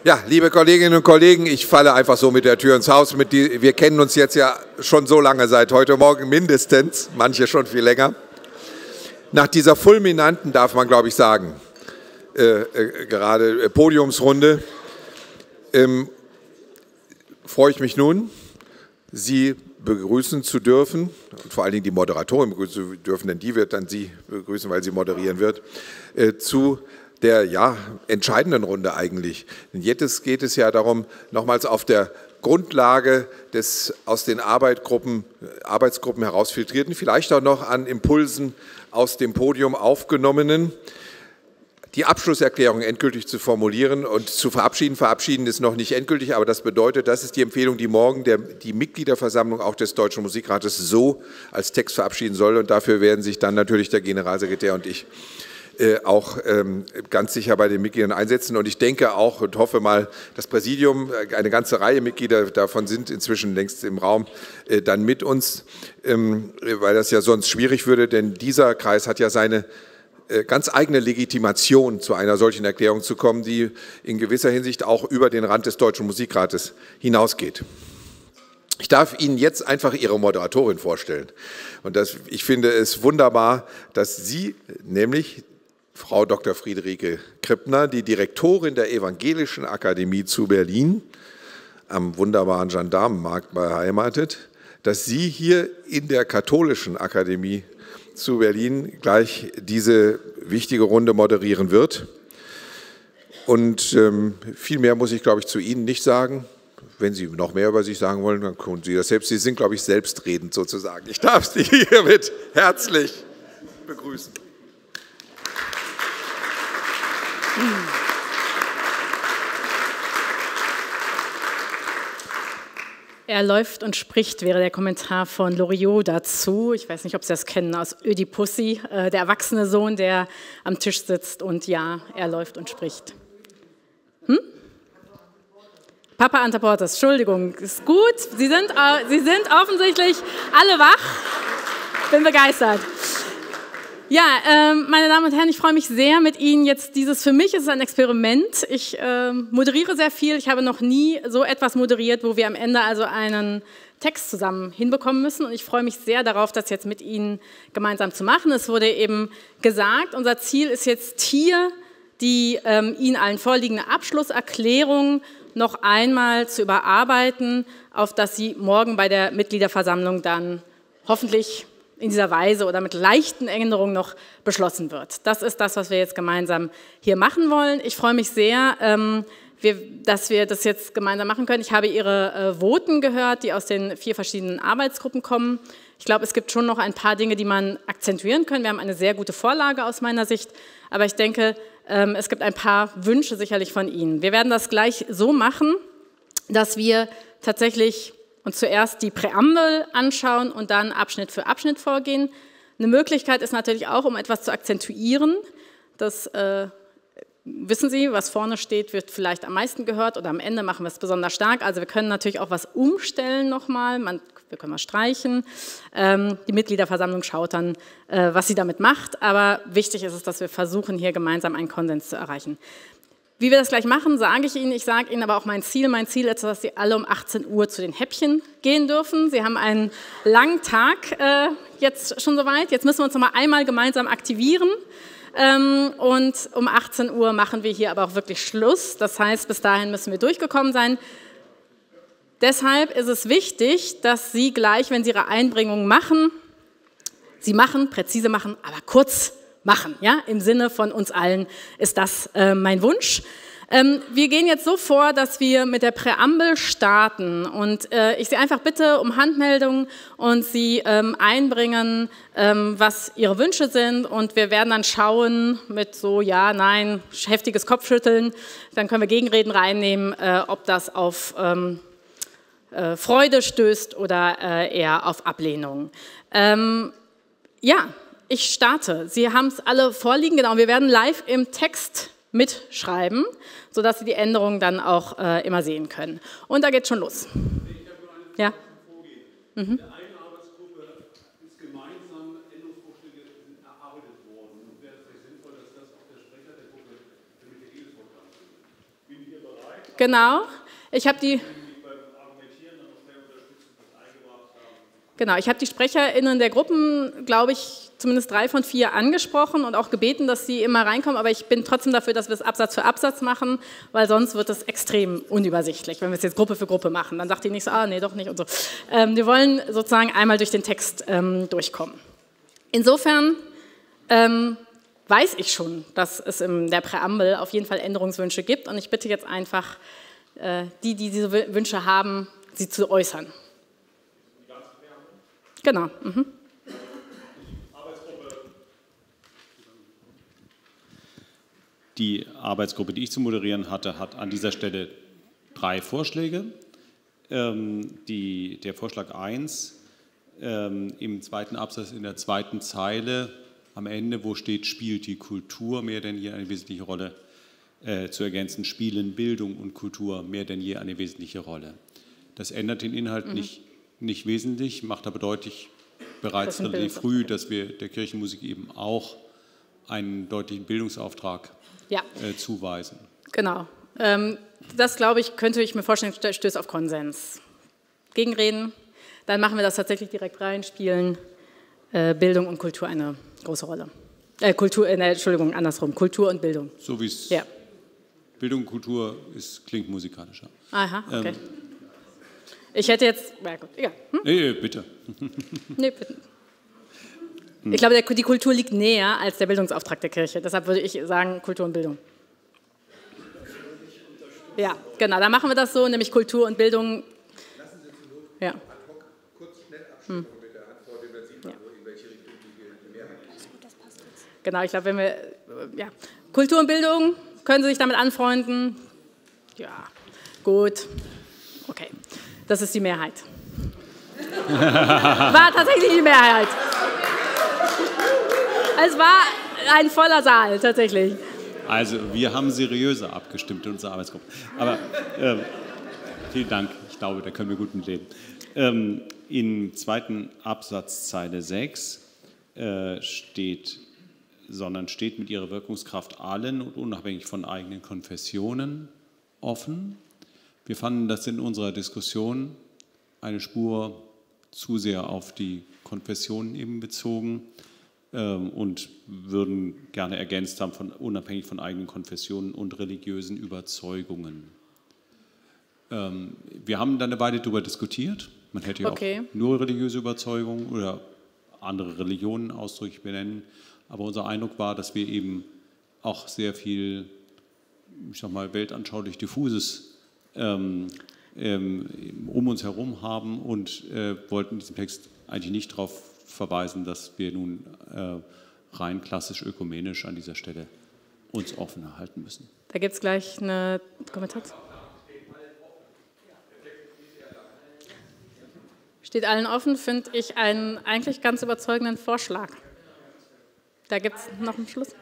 Ja, liebe Kolleginnen und Kollegen, ich falle einfach so mit der Tür ins Haus. Wir kennen uns jetzt ja schon so lange, seit heute Morgen mindestens, manche schon viel länger. Nach dieser fulminanten, darf man glaube ich sagen, gerade Podiumsrunde, freue ich mich nun, Sie begrüßen zu dürfen und vor allen Dingen die Moderatorin begrüßen zu dürfen, denn die wird dann Sie begrüßen, weil sie moderieren wird, zu der entscheidenden Runde eigentlich. Denn jetzt geht es ja darum, nochmals auf der Grundlage des aus den Arbeitsgruppen herausfiltrierten, vielleicht auch noch an Impulsen aus dem Podium aufgenommenen, die Abschlusserklärung endgültig zu formulieren und zu verabschieden. Verabschieden ist noch nicht endgültig, aber das bedeutet, das ist die Empfehlung, die morgen die Mitgliederversammlung auch des Deutschen Musikrates so als Text verabschieden soll. Und dafür werden sich dann natürlich der Generalsekretär und ich auch ganz sicher bei den Mitgliedern einsetzen. Und ich denke auch und hoffe mal, das Präsidium, eine ganze Reihe Mitglieder, davon sind inzwischen längst im Raum, dann mit uns, weil das ja sonst schwierig würde, denn dieser Kreis hat ja seine ganz eigene Legitimation, zu einer solchen Erklärung zu kommen, die in gewisser Hinsicht auch über den Rand des Deutschen Musikrates hinausgeht. Ich darf Ihnen jetzt einfach Ihre Moderatorin vorstellen. Und ich finde es wunderbar, dass Sie, nämlich Frau Dr. Friederike Krippner, die Direktorin der Evangelischen Akademie zu Berlin, am wunderbaren Gendarmenmarkt beheimatet, dass sie hier in der Katholischen Akademie zu Berlin gleich diese wichtige Runde moderieren wird. Und viel mehr muss ich, glaube ich, zu Ihnen nicht sagen. Wenn Sie noch mehr über sich sagen wollen, dann können Sie das selbst. Sie sind, glaube ich, selbstredend sozusagen. Ich darf Sie hiermit herzlich begrüßen. Er läuft und spricht, wäre der Kommentar von Loriot dazu. Ich weiß nicht, ob Sie das kennen aus Ödipussy, der erwachsene Sohn, der am Tisch sitzt und ja, er läuft und spricht. Papa Antaportas, Entschuldigung, ist gut. Sie sind offensichtlich alle wach. Bin begeistert. Ja, meine Damen und Herren, ich freue mich sehr mit Ihnen jetzt für mich ist es ein Experiment. Ich moderiere sehr viel. Ich habe noch nie so etwas moderiert, wo wir am Ende also einen Text zusammen hinbekommen müssen. Und ich freue mich sehr darauf, das jetzt mit Ihnen gemeinsam zu machen. Es wurde eben gesagt, unser Ziel ist jetzt hier, die Ihnen allen vorliegende Abschlusserklärung noch einmal zu überarbeiten, auf dass sie morgen bei der Mitgliederversammlung dann hoffentlich in dieser Weise oder mit leichten Änderungen noch beschlossen wird. Das ist das, was wir jetzt gemeinsam hier machen wollen. Ich freue mich sehr, dass wir das jetzt gemeinsam machen können. Ich habe Ihre Voten gehört, die aus den 4 verschiedenen Arbeitsgruppen kommen. Ich glaube, es gibt schon noch ein paar Dinge, die man akzentuieren kann. Wir haben eine sehr gute Vorlage aus meiner Sicht, aber ich denke, es gibt ein paar Wünsche sicherlich von Ihnen. Wir werden das gleich so machen, dass wir tatsächlich uns zuerst die Präambel anschauen und dann Abschnitt für Abschnitt vorgehen. Eine Möglichkeit ist natürlich auch, um etwas zu akzentuieren. Das wissen Sie, was vorne steht, wird vielleicht am meisten gehört oder am Ende machen wir es besonders stark. Also wir können natürlich auch was umstellen nochmal, wir können was streichen. Die Mitgliederversammlung schaut dann, was sie damit macht. Aber wichtig ist es, dass wir versuchen, hier gemeinsam einen Konsens zu erreichen. Wie wir das gleich machen, sage ich Ihnen. Ich sage Ihnen aber auch mein Ziel. Mein Ziel ist, dass Sie alle um 18 Uhr zu den Häppchen gehen dürfen. Sie haben einen langen Tag jetzt schon soweit. Jetzt müssen wir uns noch mal einmal gemeinsam aktivieren. Und um 18 Uhr machen wir hier aber auch wirklich Schluss. Das heißt, bis dahin müssen wir durchgekommen sein. Deshalb ist es wichtig, dass Sie gleich, wenn Sie Ihre Einbringung machen, präzise machen, aber kurz machen. Ja? Im Sinne von uns allen ist das mein Wunsch. Wir gehen jetzt so vor, dass wir mit der Präambel starten und ich Sie einfach bitte um Handmeldung und Sie einbringen, was Ihre Wünsche sind und wir werden dann schauen mit so ja, nein, heftiges Kopfschütteln, dann können wir Gegenreden reinnehmen, ob das auf Freude stößt oder eher auf Ablehnung. Ja, ich starte. Sie haben es alle vorliegen, genau, wir werden live im Text mitschreiben, sodass Sie die Änderungen dann auch immer sehen können. Und da geht es schon los. Ja. In der einen Arbeitsgruppe ist gemeinsam Änderungsvorschläge erarbeitet worden. Und wäre es nicht sinnvoll, dass das auch der Sprecher der Gruppe mit der Wort anbringt? Bin ich hier bereit? Genau. Ich habe die SprecherInnen der Gruppen, glaube ich, zumindest 3 von 4 angesprochen und auch gebeten, dass sie immer reinkommen, aber ich bin trotzdem dafür, dass wir es Absatz für Absatz machen, weil sonst wird es extrem unübersichtlich, wenn wir es jetzt Gruppe für Gruppe machen. Dann sagt die nicht so, nee, doch nicht und so. Wir wollen sozusagen einmal durch den Text durchkommen. Insofern weiß ich schon, dass es in der Präambel auf jeden Fall Änderungswünsche gibt und ich bitte jetzt einfach, die diese Wünsche haben, sie zu äußern. Genau. Mhm. Die Arbeitsgruppe, die ich zu moderieren hatte, hat an dieser Stelle 3 Vorschläge. Der Vorschlag 1 im zweiten Absatz in der zweiten Zeile am Ende, wo steht, spielt die Kultur mehr denn je eine wesentliche Rolle, zu ergänzen, spielen Bildung und Kultur mehr denn je eine wesentliche Rolle. Das ändert den Inhalt nicht wesentlich, macht aber deutlich bereits relativ früh, dass wir der Kirchenmusik eben auch einen deutlichen Bildungsauftrag zuweisen. Genau. Das, glaube ich, könnte ich mir vorstellen, stößt auf Konsens. Gegenreden, dann machen wir das tatsächlich direkt rein, spielen Bildung und Kultur eine große Rolle. Entschuldigung, andersrum, Kultur und Bildung. So wie es Bildung und Kultur klingt musikalischer. Aha, okay. Ich hätte jetzt, ja gut, egal. Nee, bitte. Nee, bitte. Ich glaube, die Kultur liegt näher als der Bildungsauftrag der Kirche. Deshalb würde ich sagen, Kultur und Bildung. Ja, genau, da machen wir das so, nämlich Kultur und Bildung. Lassen Sie zur Not ad hoc kurz schnell abstimmen mit der Antwort, dann sieht man, in welche Richtung die Mehrheit ist. Genau, ich glaube, wenn wir, Kultur und Bildung, können Sie sich damit anfreunden? Ja, gut, okay, das ist die Mehrheit. War tatsächlich die Mehrheit. Es war ein voller Saal, tatsächlich. Also, wir haben seriöser abgestimmt in unserer Arbeitsgruppe. Aber vielen Dank, ich glaube, da können wir gut mit leben. Im zweiten Absatz, Zeile 6, steht mit ihrer Wirkungskraft allen und unabhängig von eigenen Konfessionen offen. Wir fanden das in unserer Diskussion eine Spur zu sehr auf die Konfessionen eben bezogen und würden gerne ergänzt haben, unabhängig von eigenen Konfessionen und religiösen Überzeugungen. Wir haben dann eine Weile darüber diskutiert. Man hätte ja auch nur religiöse Überzeugungen oder andere Religionen ausdrücklich benennen. Aber unser Eindruck war, dass wir eben auch sehr viel, ich sag mal, weltanschaulich diffuses um uns herum haben und wollten in diesem Text eigentlich nicht darauf verweisen, dass wir nun rein klassisch ökumenisch an dieser Stelle uns offen erhalten müssen. Da gibt es gleich eine Kommentar. Steht allen offen, finde ich einen eigentlich ganz überzeugenden Vorschlag. Da gibt es noch einen Schluss.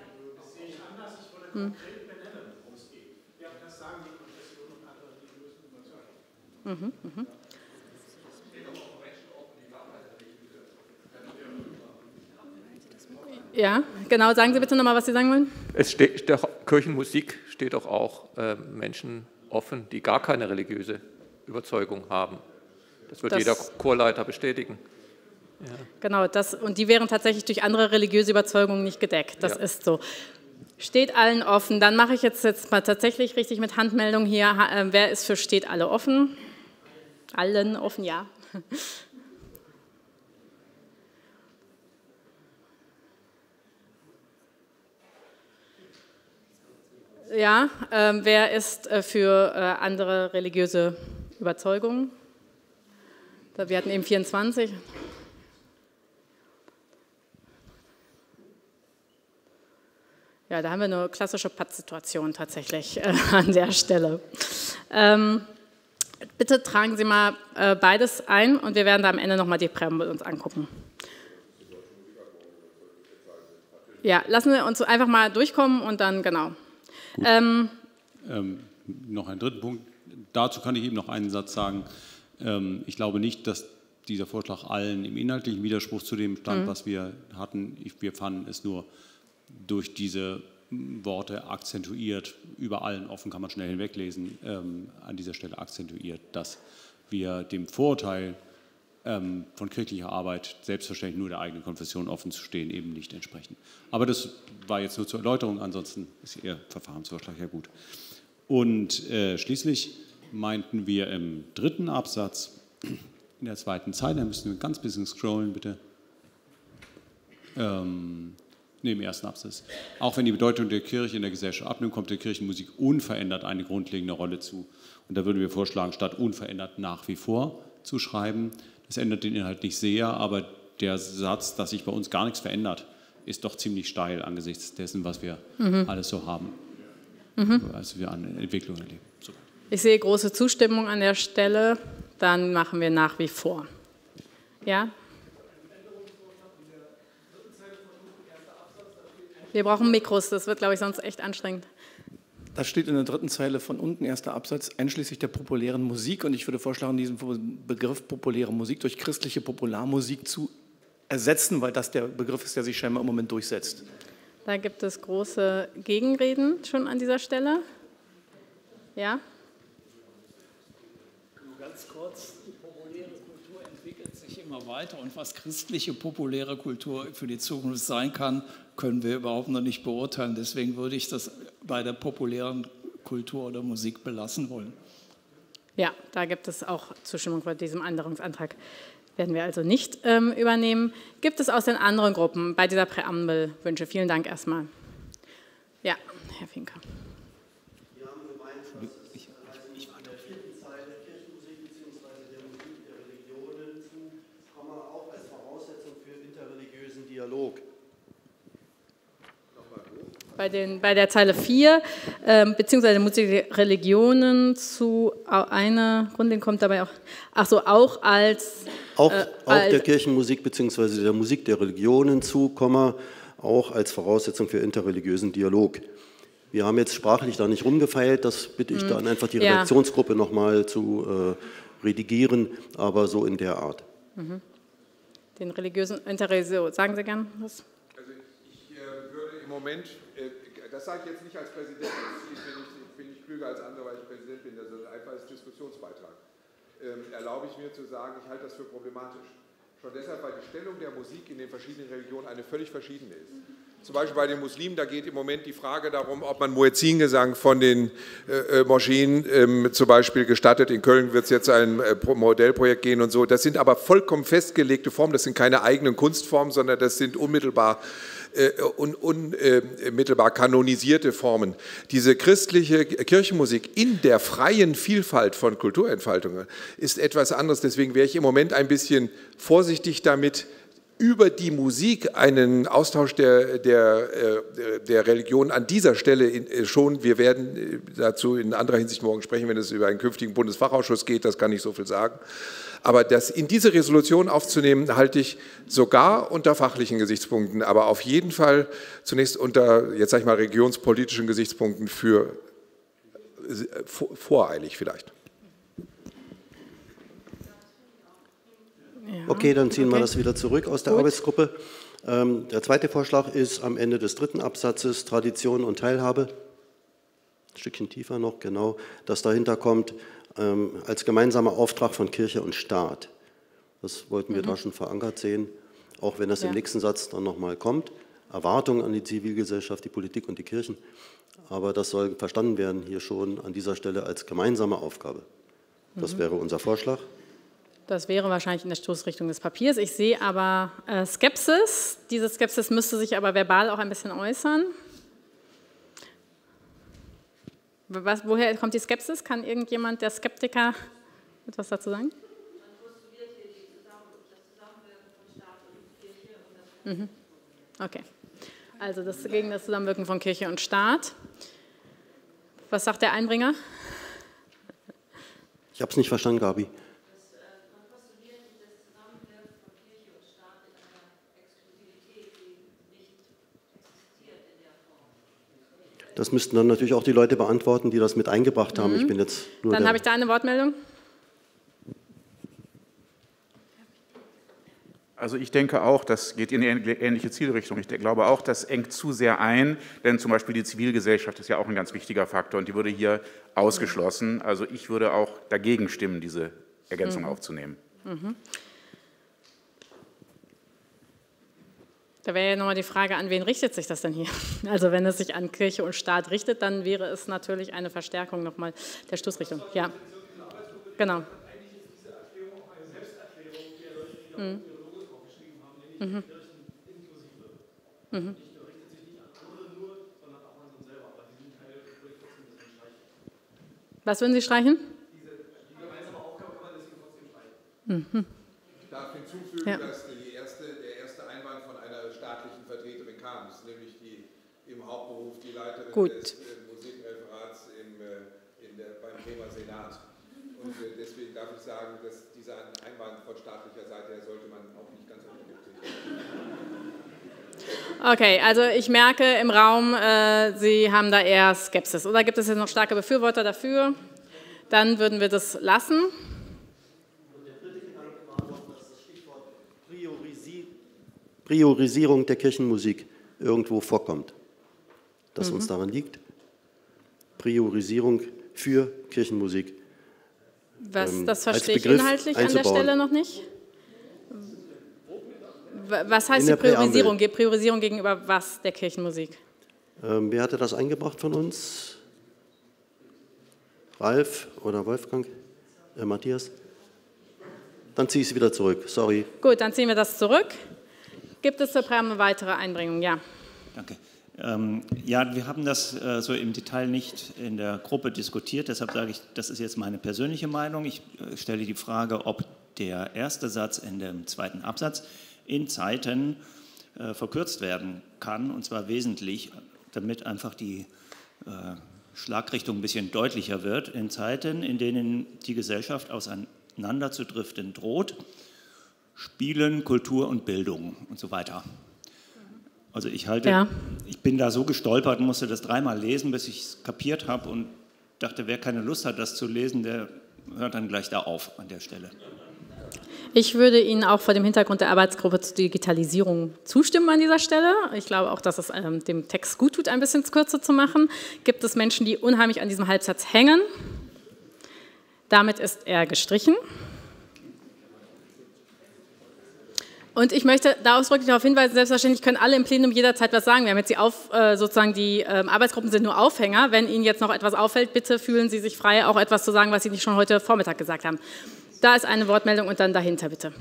Ja, genau. Sagen Sie bitte nochmal, was Sie sagen wollen. Der Kirchenmusik steht doch auch Menschen offen, die gar keine religiöse Überzeugung haben. Das wird jeder Chorleiter bestätigen. Ja. Genau, und die wären tatsächlich durch andere religiöse Überzeugungen nicht gedeckt. Das ist so. Steht allen offen. Dann mache ich jetzt mal tatsächlich richtig mit Handmeldung hier. Wer ist für steht alle offen? Allen offen, ja. Ja, wer ist für andere religiöse Überzeugungen? Wir hatten eben 24. Ja, da haben wir eine klassische Pattsituation tatsächlich an der Stelle. Bitte tragen Sie mal beides ein und wir werden da am Ende nochmal die Präambel uns angucken. Ja, lassen wir uns einfach mal durchkommen und dann, genau. Noch einen dritten Punkt. Dazu kann ich eben noch einen Satz sagen. Ich glaube nicht, dass dieser Vorschlag allen im inhaltlichen Widerspruch zu dem stand, was wir hatten. Wir fanden es nur durch diese Worte akzentuiert, über allen offen kann man schnell hinweglesen, an dieser Stelle akzentuiert, dass wir dem Vorurteil von kirchlicher Arbeit, selbstverständlich nur der eigenen Konfession offen zu stehen, eben nicht entsprechen. Aber das war jetzt nur zur Erläuterung, ansonsten ist Ihr Verfahrensvorschlag ja gut. Und schließlich meinten wir im 3. Absatz, in der 2. Zeile, da müssen wir ein ganz bisschen scrollen, bitte. Im 1. Absatz. Auch wenn die Bedeutung der Kirche in der Gesellschaft abnimmt, kommt der Kirchenmusik unverändert eine grundlegende Rolle zu. Und da würden wir vorschlagen, statt unverändert nach wie vor zu schreiben. Das ändert den Inhalt nicht sehr, aber der Satz, dass sich bei uns gar nichts verändert, ist doch ziemlich steil angesichts dessen, was wir alles so haben, was wir an Entwicklung erleben. So. Ich sehe große Zustimmung an der Stelle, dann machen wir nach wie vor. Ja? Wir brauchen Mikros, das wird, glaube ich, sonst echt anstrengend. Das steht in der 3. Zeile von unten, 1. Absatz, einschließlich der populären Musik. Und ich würde vorschlagen, diesen Begriff populäre Musik durch christliche Popularmusik zu ersetzen, weil das der Begriff ist, der sich scheinbar im Moment durchsetzt. Da gibt es große Gegenreden schon an dieser Stelle. Ja? Nur ganz kurz, die populäre Kultur entwickelt sich immer weiter. Und was christliche populäre Kultur für die Zukunft sein kann, können wir überhaupt noch nicht beurteilen. Deswegen würde ich das bei der populären Kultur oder Musik belassen wollen. Ja, da gibt es auch Zustimmung bei diesem Änderungsantrag. Werden wir also nicht übernehmen. Gibt es aus den anderen Gruppen bei dieser Präambel Wünsche? Vielen Dank erstmal. Ja, Herr Finker. Wir haben gemeint, dass es in der 4. Zeile Kirchenmusik bzw. der Musik der Religionen zu, auch als Voraussetzung für interreligiösen Dialog. Bei der Zeile 4, beziehungsweise Musik der Religionen zu einer Grundlage kommt dabei auch als... Auch der Kirchenmusik bzw. der Musik der Religionen zu, auch als Voraussetzung für interreligiösen Dialog. Wir haben jetzt sprachlich da nicht rumgefeilt, das bitte ich dann einfach die Redaktionsgruppe nochmal zu redigieren, aber so in der Art. Den religiösen Interreligion, sagen Sie gern was? Also ich würde im Moment, das sage ich jetzt nicht als Präsident, ich bin nicht klüger als andere, weil ich Präsident bin, das ist einfach als Diskussionsbeitrag. Erlaube ich mir zu sagen, ich halte das für problematisch. Schon deshalb, weil die Stellung der Musik in den verschiedenen Religionen eine völlig verschiedene ist. Zum Beispiel bei den Muslimen, da geht im Moment die Frage darum, ob man Muezzingesang von den Moscheen zum Beispiel gestattet. In Köln wird es jetzt ein Modellprojekt gehen und so. Das sind aber vollkommen festgelegte Formen, das sind keine eigenen Kunstformen, sondern das sind unmittelbar kanonisierte Formen. Diese christliche Kirchenmusik in der freien Vielfalt von Kulturentfaltungen ist etwas anderes. Deswegen wäre ich im Moment ein bisschen vorsichtig damit, über die Musik einen Austausch der Religion an dieser Stelle schon, wir werden dazu in anderer Hinsicht morgen sprechen, wenn es über einen künftigen Bundesfachausschuss geht, das kann ich so viel sagen. Aber das in diese Resolution aufzunehmen, halte ich sogar unter fachlichen Gesichtspunkten, aber auf jeden Fall zunächst unter, jetzt sage ich mal, religionspolitischen Gesichtspunkten für voreilig vielleicht. Okay, dann ziehen wir das wieder zurück aus der Arbeitsgruppe. Der zweite Vorschlag ist am Ende des 3. Absatzes Tradition und Teilhabe. Ein Stückchen tiefer noch, genau, dass dahinter kommt, als gemeinsamer Auftrag von Kirche und Staat. Das wollten wir da schon verankert sehen, auch wenn das im nächsten Satz dann nochmal kommt. Erwartungen an die Zivilgesellschaft, die Politik und die Kirchen. Aber das soll verstanden werden hier schon an dieser Stelle als gemeinsame Aufgabe. Das wäre unser Vorschlag. Das wäre wahrscheinlich in der Stoßrichtung des Papiers. Ich sehe aber Skepsis. Diese Skepsis müsste sich aber verbal auch ein bisschen äußern. Woher kommt die Skepsis? Kann irgendjemand, der Skeptiker, etwas dazu sagen? Man postuliert hier das Zusammenwirken von Staat und Kirche. Okay, also das gegen das Zusammenwirken von Kirche und Staat. Was sagt der Einbringer? Ich habe es nicht verstanden, Gabi. Das müssten dann natürlich auch die Leute beantworten, die das mit eingebracht haben. Ich bin jetzt nur dann habe ich da eine Wortmeldung. Also ich denke auch, das geht in eine ähnliche Zielrichtung. Ich glaube auch, das engt zu sehr ein, denn zum Beispiel die Zivilgesellschaft ist ja auch ein ganz wichtiger Faktor und die würde hier ausgeschlossen. Also ich würde auch dagegen stimmen, diese Ergänzung aufzunehmen. Da wäre ja nochmal die Frage, an wen richtet sich das denn hier? Also wenn es sich an Kirche und Staat richtet, dann wäre es natürlich eine Verstärkung nochmal der Stoßrichtung. Ja, genau. Was würden Sie streichen? Die gemeinsame Aufgabe kann man deswegen trotzdem streichen. Ich darf hinzufügen, dass der erste Einwand von einer staatlichen Vertreterin kam, das ist nämlich die im Hauptberuf die Leiterin des Musikreferats beim Bremer Senat. Und deswegen darf ich sagen, dass dieser Einwand von staatlicher Seite her sollte man auch nicht ganz unbedingt. Okay, also ich merke im Raum, Sie haben da eher Skepsis. Oder gibt es jetzt noch starke Befürworter dafür? Dann würden wir das lassen. Der dritte Gedanke war noch, dass das Stichwort Priorisierung der Kirchenmusik irgendwo vorkommt. Dass uns daran liegt. Priorisierung für Kirchenmusik. Das verstehe ich inhaltlich an der Stelle noch nicht. Was heißt die Priorisierung? Priorisierung gegenüber was der Kirchenmusik? Wer hatte das eingebracht von uns? Ralf oder Wolfgang? Matthias? Dann ziehe ich es wieder zurück, sorry. Gut, dann ziehen wir das zurück. Gibt es zur Präambel weitere Einbringungen? Ja. Danke. Ja, wir haben das so im Detail nicht in der Gruppe diskutiert, deshalb sage ich, das ist jetzt meine persönliche Meinung. Ich stelle die Frage, ob der erste Satz in dem zweiten Absatz in Zeiten verkürzt werden kann, und zwar wesentlich, damit einfach die Schlagrichtung ein bisschen deutlicher wird, in Zeiten, in denen die Gesellschaft auseinanderzudriften droht, Spielen, Kultur und Bildung und so weiter. Also ich bin da so gestolpert und musste das dreimal lesen, bis ich es kapiert habe und dachte, wer keine Lust hat, das zu lesen, der hört dann gleich da auf an der Stelle. Ich würde Ihnen auch vor dem Hintergrund der Arbeitsgruppe zur Digitalisierung zustimmen an dieser Stelle. Ich glaube auch, dass es dem Text gut tut, ein bisschen kürzer zu machen. Gibt es Menschen, die unheimlich an diesem Halbsatz hängen? Damit ist er gestrichen. Und ich möchte da ausdrücklich darauf hinweisen, selbstverständlich können alle im Plenum jederzeit was sagen. Wir haben jetzt sozusagen die Arbeitsgruppen sind nur Aufhänger. Wenn Ihnen jetzt noch etwas auffällt, bitte fühlen Sie sich frei, auch etwas zu sagen, was Sie nicht schon heute Vormittag gesagt haben. Da ist eine Wortmeldung und dann dahinter, bitte.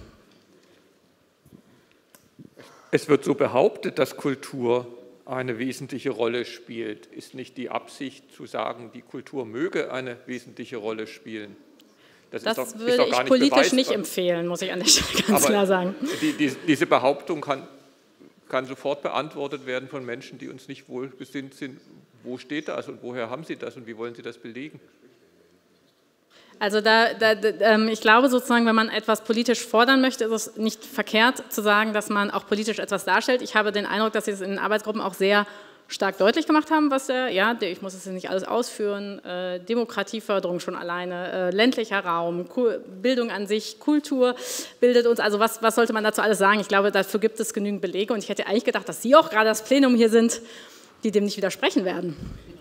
Es wird so behauptet, dass Kultur eine wesentliche Rolle spielt. Ist nicht die Absicht zu sagen, die Kultur möge eine wesentliche Rolle spielen? Das würde ich politisch nicht empfehlen, muss ich an der Stelle ganz klar sagen. Diese Behauptung kann sofort beantwortet werden von Menschen, die uns nicht wohlgesinnt sind. Wo steht das und woher haben Sie das und wie wollen Sie das belegen? Also ich glaube sozusagen, wenn man etwas politisch fordern möchte, ist es nicht verkehrt zu sagen, dass man auch politisch etwas darstellt. Ich habe den Eindruck, dass Sie es in den Arbeitsgruppen auch sehr stark deutlich gemacht haben, was ich muss es nicht alles ausführen, Demokratieförderung schon alleine, ländlicher Raum, Bildung an sich, Kultur bildet uns, also was sollte man dazu alles sagen? Ich glaube, dafür gibt es genügend Belege und ich hätte eigentlich gedacht, dass Sie auch gerade das Plenum hier sind, die dem nicht widersprechen werden.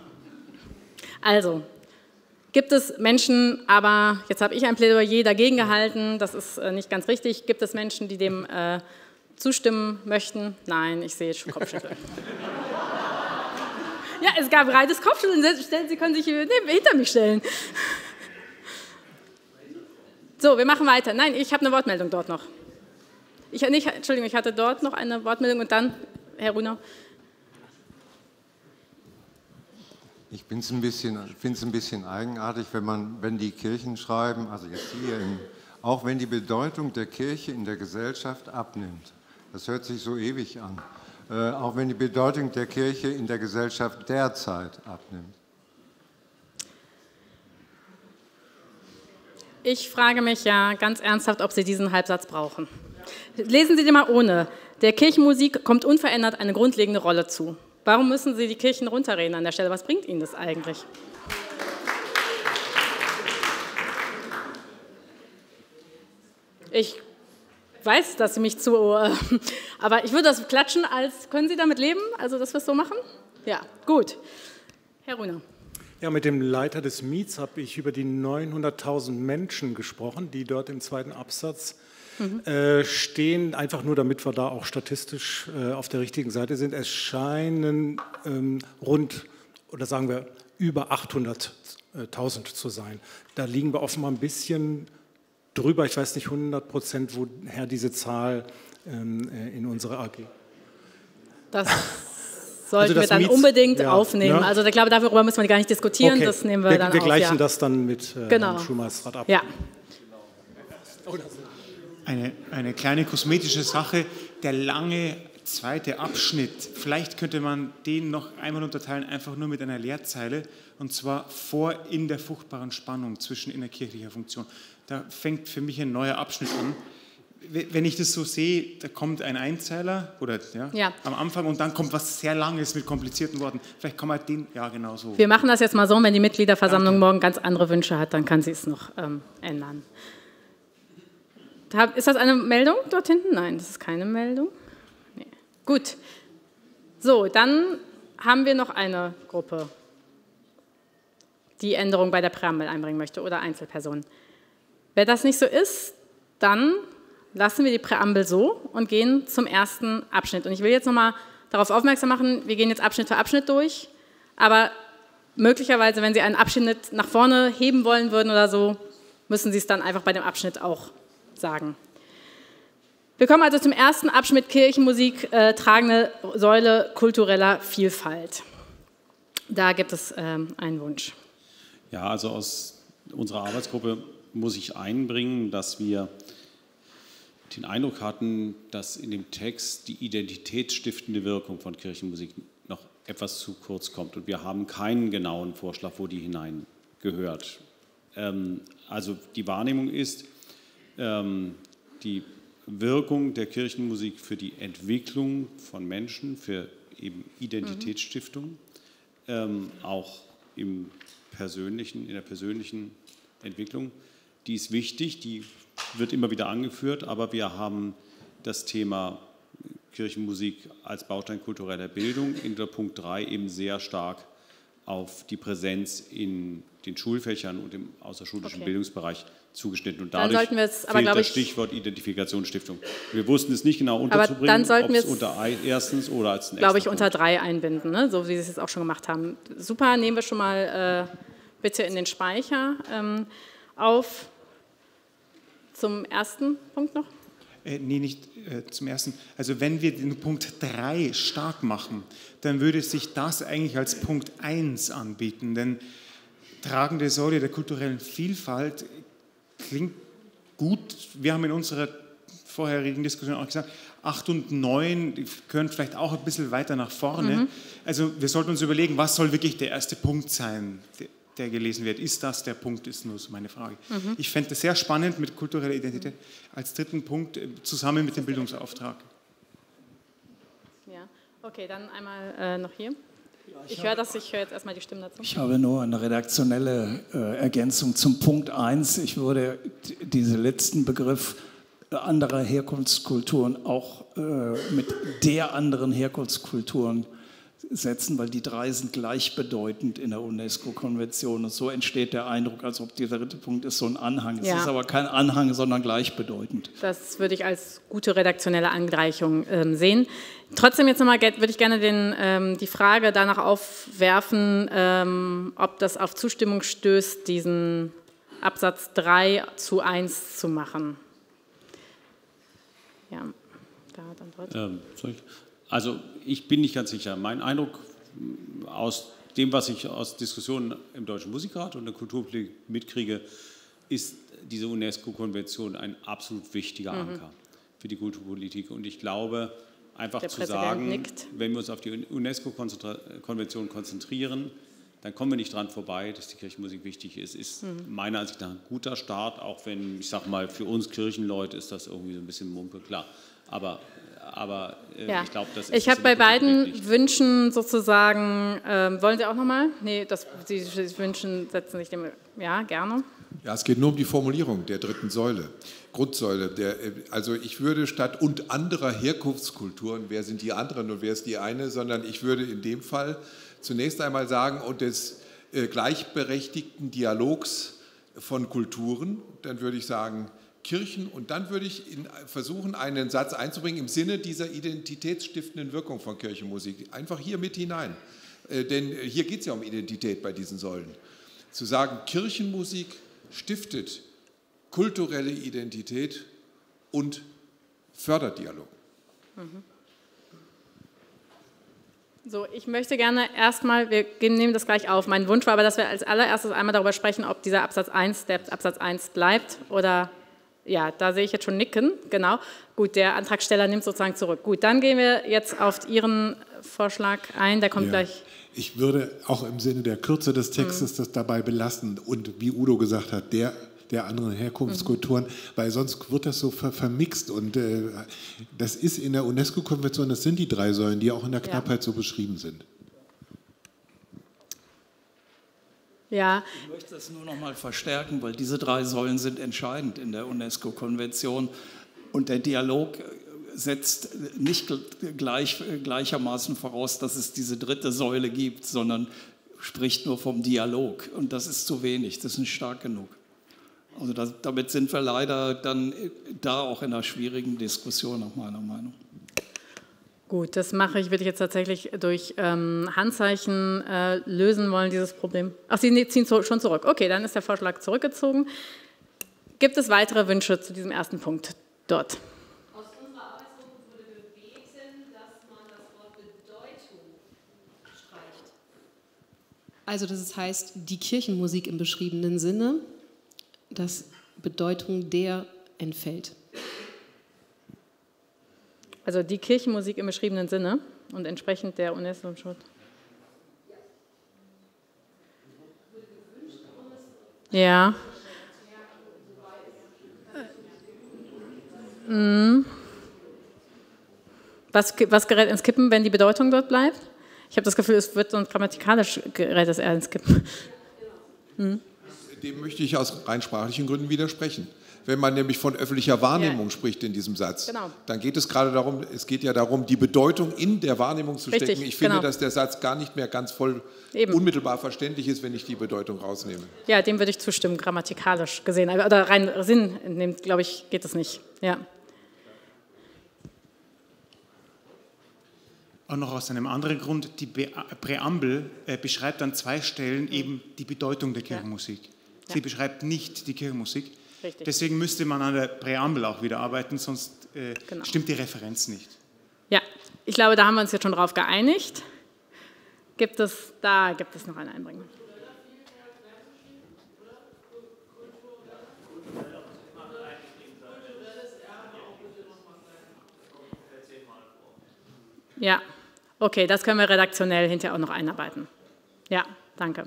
Also, gibt es Menschen, aber jetzt habe ich ein Plädoyer dagegen gehalten, das ist nicht ganz richtig, gibt es Menschen, die dem zustimmen möchten? Nein, ich sehe jetzt schon Kopfschütteln. Ja, es gab breites Kopfschütteln. Sie können sich hinter mich stellen. So, wir machen weiter. Nein, ich habe eine Wortmeldung dort noch. Entschuldigung, ich hatte dort noch eine Wortmeldung und dann, Herr Runau. Ich finde es ein bisschen eigenartig, wenn die Kirchen schreiben, also jetzt hier, auch wenn die Bedeutung der Kirche in der Gesellschaft abnimmt. Das hört sich so ewig an. Auch wenn die Bedeutung der Kirche in der Gesellschaft derzeit abnimmt. Ich frage mich ja ganz ernsthaft, ob Sie diesen Halbsatz brauchen. Lesen Sie den mal ohne. Der Kirchenmusik kommt unverändert eine grundlegende Rolle zu. Warum müssen Sie die Kirchen runterreden an der Stelle? Was bringt Ihnen das eigentlich? weiß, dass Sie mich aber ich würde das klatschen können Sie damit leben, also dass wir es so machen? Ja, gut. Herr Rühner. Ja, mit dem Leiter des MIETS habe ich über die 900.000 Menschen gesprochen, die dort im zweiten Absatz stehen, einfach nur damit wir da auch statistisch auf der richtigen Seite sind. Es scheinen rund, oder sagen wir, über 800.000 zu sein. Da liegen wir offenbar ein bisschen drüber, ich weiß nicht 100%, woher diese Zahl in unsere AG. Das sollten wir dann unbedingt aufnehmen. Ne? Also ich glaube, darüber müssen wir gar nicht diskutieren, okay. Das nehmen wir dann auf. Wir gleichen das dann mit dem Schulmeisterrat ab. Ja. Eine kleine kosmetische Sache, der lange zweite Abschnitt, vielleicht könnte man den noch einmal unterteilen, einfach nur mit einer Leerzeile, und zwar in der fruchtbaren Spannung zwischen innerkirchlicher Funktion. Da fängt für mich ein neuer Abschnitt an. Wenn ich das so sehe, da kommt ein Einzeiler am Anfang und dann kommt was sehr Langes mit komplizierten Worten. Vielleicht kann man genau so. Wir machen das jetzt mal so, wenn die Mitgliederversammlung morgen ganz andere Wünsche hat, dann kann sie es noch ändern. Ist das eine Meldung dort hinten? Nein, das ist keine Meldung. Nee. Gut. So, dann haben wir noch eine Gruppe, die Änderungen bei der Präambel einbringen möchte oder Einzelpersonen. Wer das nicht so ist, dann lassen wir die Präambel so und gehen zum ersten Abschnitt. Und ich will jetzt nochmal darauf aufmerksam machen, wir gehen jetzt Abschnitt für Abschnitt durch, aber möglicherweise, wenn Sie einen Abschnitt nach vorne heben wollen würden oder so, müssen Sie es dann einfach bei dem Abschnitt auch sagen. Wir kommen also zum ersten Abschnitt Kirchenmusik, tragende Säule kultureller Vielfalt. Da gibt es einen Wunsch. Ja, also aus unserer Arbeitsgruppe muss ich einbringen, dass wir den Eindruck hatten, dass in dem Text die identitätsstiftende Wirkung von Kirchenmusik noch etwas zu kurz kommt. Und wir haben keinen genauen Vorschlag, wo die hineingehört. Also die Wahrnehmung ist, die Wirkung der Kirchenmusik für die Entwicklung von Menschen, für eben Identitätsstiftung, auch in der persönlichen Entwicklung, die ist wichtig, die wird immer wieder angeführt, aber wir haben das Thema Kirchenmusik als Baustein kultureller Bildung in der Punkt 3 eben sehr stark auf die Präsenz in den Schulfächern und im außerschulischen Bildungsbereich zugeschnitten. Und dadurch fehlt das Stichwort Identifikationsstiftung. Wir wussten es nicht genau unterzubringen, ob es unter erstens oder als glaube ich, unter 3 einbinden, ne? So wie Sie es jetzt auch schon gemacht haben. Super, nehmen wir schon mal bitte in den Speicher auf. Zum ersten Punkt noch? Nee, nicht zum ersten. Also wenn wir den Punkt 3 stark machen, dann würde sich das eigentlich als Punkt 1 anbieten, denn tragende Säule der kulturellen Vielfalt klingt gut. Wir haben in unserer vorherigen Diskussion auch gesagt, 8 und 9 gehören vielleicht auch ein bisschen weiter nach vorne. Also wir sollten uns überlegen, was soll wirklich der erste Punkt sein, der gelesen wird. Ist das der Punkt, ist nur so meine Frage. Ich fände es sehr spannend mit kultureller Identität als dritten Punkt zusammen mit dem Bildungsauftrag. Ja, okay, dann einmal noch hier. Ich höre jetzt erstmal die Stimmen dazu. Ich habe nur eine redaktionelle Ergänzung zum Punkt 1. Ich würde diesen letzten Begriff anderer Herkunftskulturen auch mit der anderen Herkunftskulturen setzen, weil die 3 sind gleichbedeutend in der UNESCO-Konvention. Und so entsteht der Eindruck, als ob dieser dritte Punkt ist so ein Anhang. Es ist aber kein Anhang, sondern gleichbedeutend. Das würde ich als gute redaktionelle Angleichung sehen. Trotzdem jetzt nochmal würde ich gerne die Frage danach aufwerfen, ob das auf Zustimmung stößt, diesen Absatz 3:1 zu machen. Ja, da dann dort. Also ich bin nicht ganz sicher. Mein Eindruck aus dem, was ich aus Diskussionen im Deutschen Musikrat und der Kulturpolitik mitkriege, ist diese UNESCO-Konvention ein absolut wichtiger Anker für die Kulturpolitik. Und ich glaube, einfach zu sagen, wenn wir uns auf die UNESCO-Konvention konzentrieren, dann kommen wir nicht dran vorbei, dass die Kirchenmusik wichtig ist. Ist meiner Ansicht nach ein guter Start, auch wenn, ich sage mal, für uns Kirchenleute ist das irgendwie so ein bisschen Mumpe, klar. Aber ich glaube, das ist... Ich habe bei beiden Wünschen sozusagen... wollen Sie auch nochmal? Nee, Sie wünschen, setzen sich dem... Ja, gerne. Ja, es geht nur um die Formulierung der dritten Säule, Grundsäule. Also ich würde statt und anderer Herkunftskulturen, wer sind die anderen und wer ist die eine, sondern ich würde in dem Fall zunächst einmal sagen, und des gleichberechtigten Dialogs von Kulturen, dann würde ich sagen Kirchen, und dann würde ich versuchen, einen Satz einzubringen im Sinne dieser identitätsstiftenden Wirkung von Kirchenmusik, einfach hier mit hinein. Denn hier geht es ja um Identität bei diesen Säulen. Zu sagen, Kirchenmusik stiftet kulturelle Identität und fördert Dialog. So, ich möchte gerne erstmal, wir nehmen das gleich auf. Mein Wunsch war aber, dass wir als allererstes einmal darüber sprechen, ob dieser Absatz 1, der Absatz 1 bleibt oder, ja, da sehe ich jetzt schon nicken, genau. Gut, der Antragsteller nimmt sozusagen zurück. Gut, dann gehen wir jetzt auf Ihren Vorschlag ein, der kommt gleich. Ich würde auch im Sinne der Kürze des Textes das dabei belassen und wie Udo gesagt hat, der anderen Herkunftskulturen, weil sonst wird das so vermixt und das ist in der UNESCO-Konvention, das sind die 3 Säulen, die auch in der Knappheit so beschrieben sind. Ja. Ich möchte das nur noch mal verstärken, weil diese 3 Säulen sind entscheidend in der UNESCO-Konvention und der Dialog setzt nicht gleichermaßen voraus, dass es diese dritte Säule gibt, sondern spricht nur vom Dialog. Und das ist zu wenig, das ist nicht stark genug. Also damit sind wir leider dann da auch in einer schwierigen Diskussion, nach meiner Meinung. Gut, das würde ich jetzt tatsächlich durch Handzeichen lösen wollen, dieses Problem. Ach, Sie ziehen schon zurück. Okay, dann ist der Vorschlag zurückgezogen. Gibt es weitere Wünsche zu diesem ersten Punkt dort? Also das heißt, die Kirchenmusik im beschriebenen Sinne, dass Bedeutung der entfällt. Also die Kirchenmusik im beschriebenen Sinne und entsprechend der UNESCO-Schutz. Ja. Was gerät ins Kippen, wenn die Bedeutung dort bleibt? Ich habe das Gefühl, es wird sonst grammatikalisch gerät es eher ins Kippen. Dem möchte ich aus rein sprachlichen Gründen widersprechen. Wenn man nämlich von öffentlicher Wahrnehmung spricht in diesem Satz, dann geht es gerade darum, es geht ja darum, die Bedeutung in der Wahrnehmung zu stecken. Ich finde, dass der Satz gar nicht mehr ganz voll unmittelbar verständlich ist, wenn ich die Bedeutung rausnehme. Ja, dem würde ich zustimmen, grammatikalisch gesehen. Oder rein Sinn nimmt, glaube ich, geht es nicht. Ja. Und noch aus einem anderen Grund, die Präambel beschreibt an 2 Stellen eben die Bedeutung der Kirchenmusik. Sie beschreibt nicht die Kirchenmusik. Richtig. Deswegen müsste man an der Präambel auch wieder arbeiten, sonst stimmt die Referenz nicht. Ja, ich glaube, da haben wir uns jetzt schon drauf geeinigt. Gibt es noch eine Einbringung? Ja, okay, das können wir redaktionell hinterher auch noch einarbeiten. Ja, danke.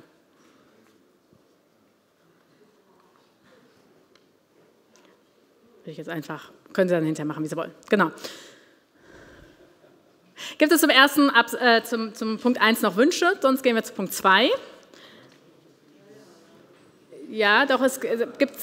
Will ich jetzt einfach, können Sie dann hinterher machen, wie Sie wollen. Genau. Gibt es zum Punkt 1 noch Wünsche? Sonst gehen wir zu Punkt 2. Ja, doch, es gibt...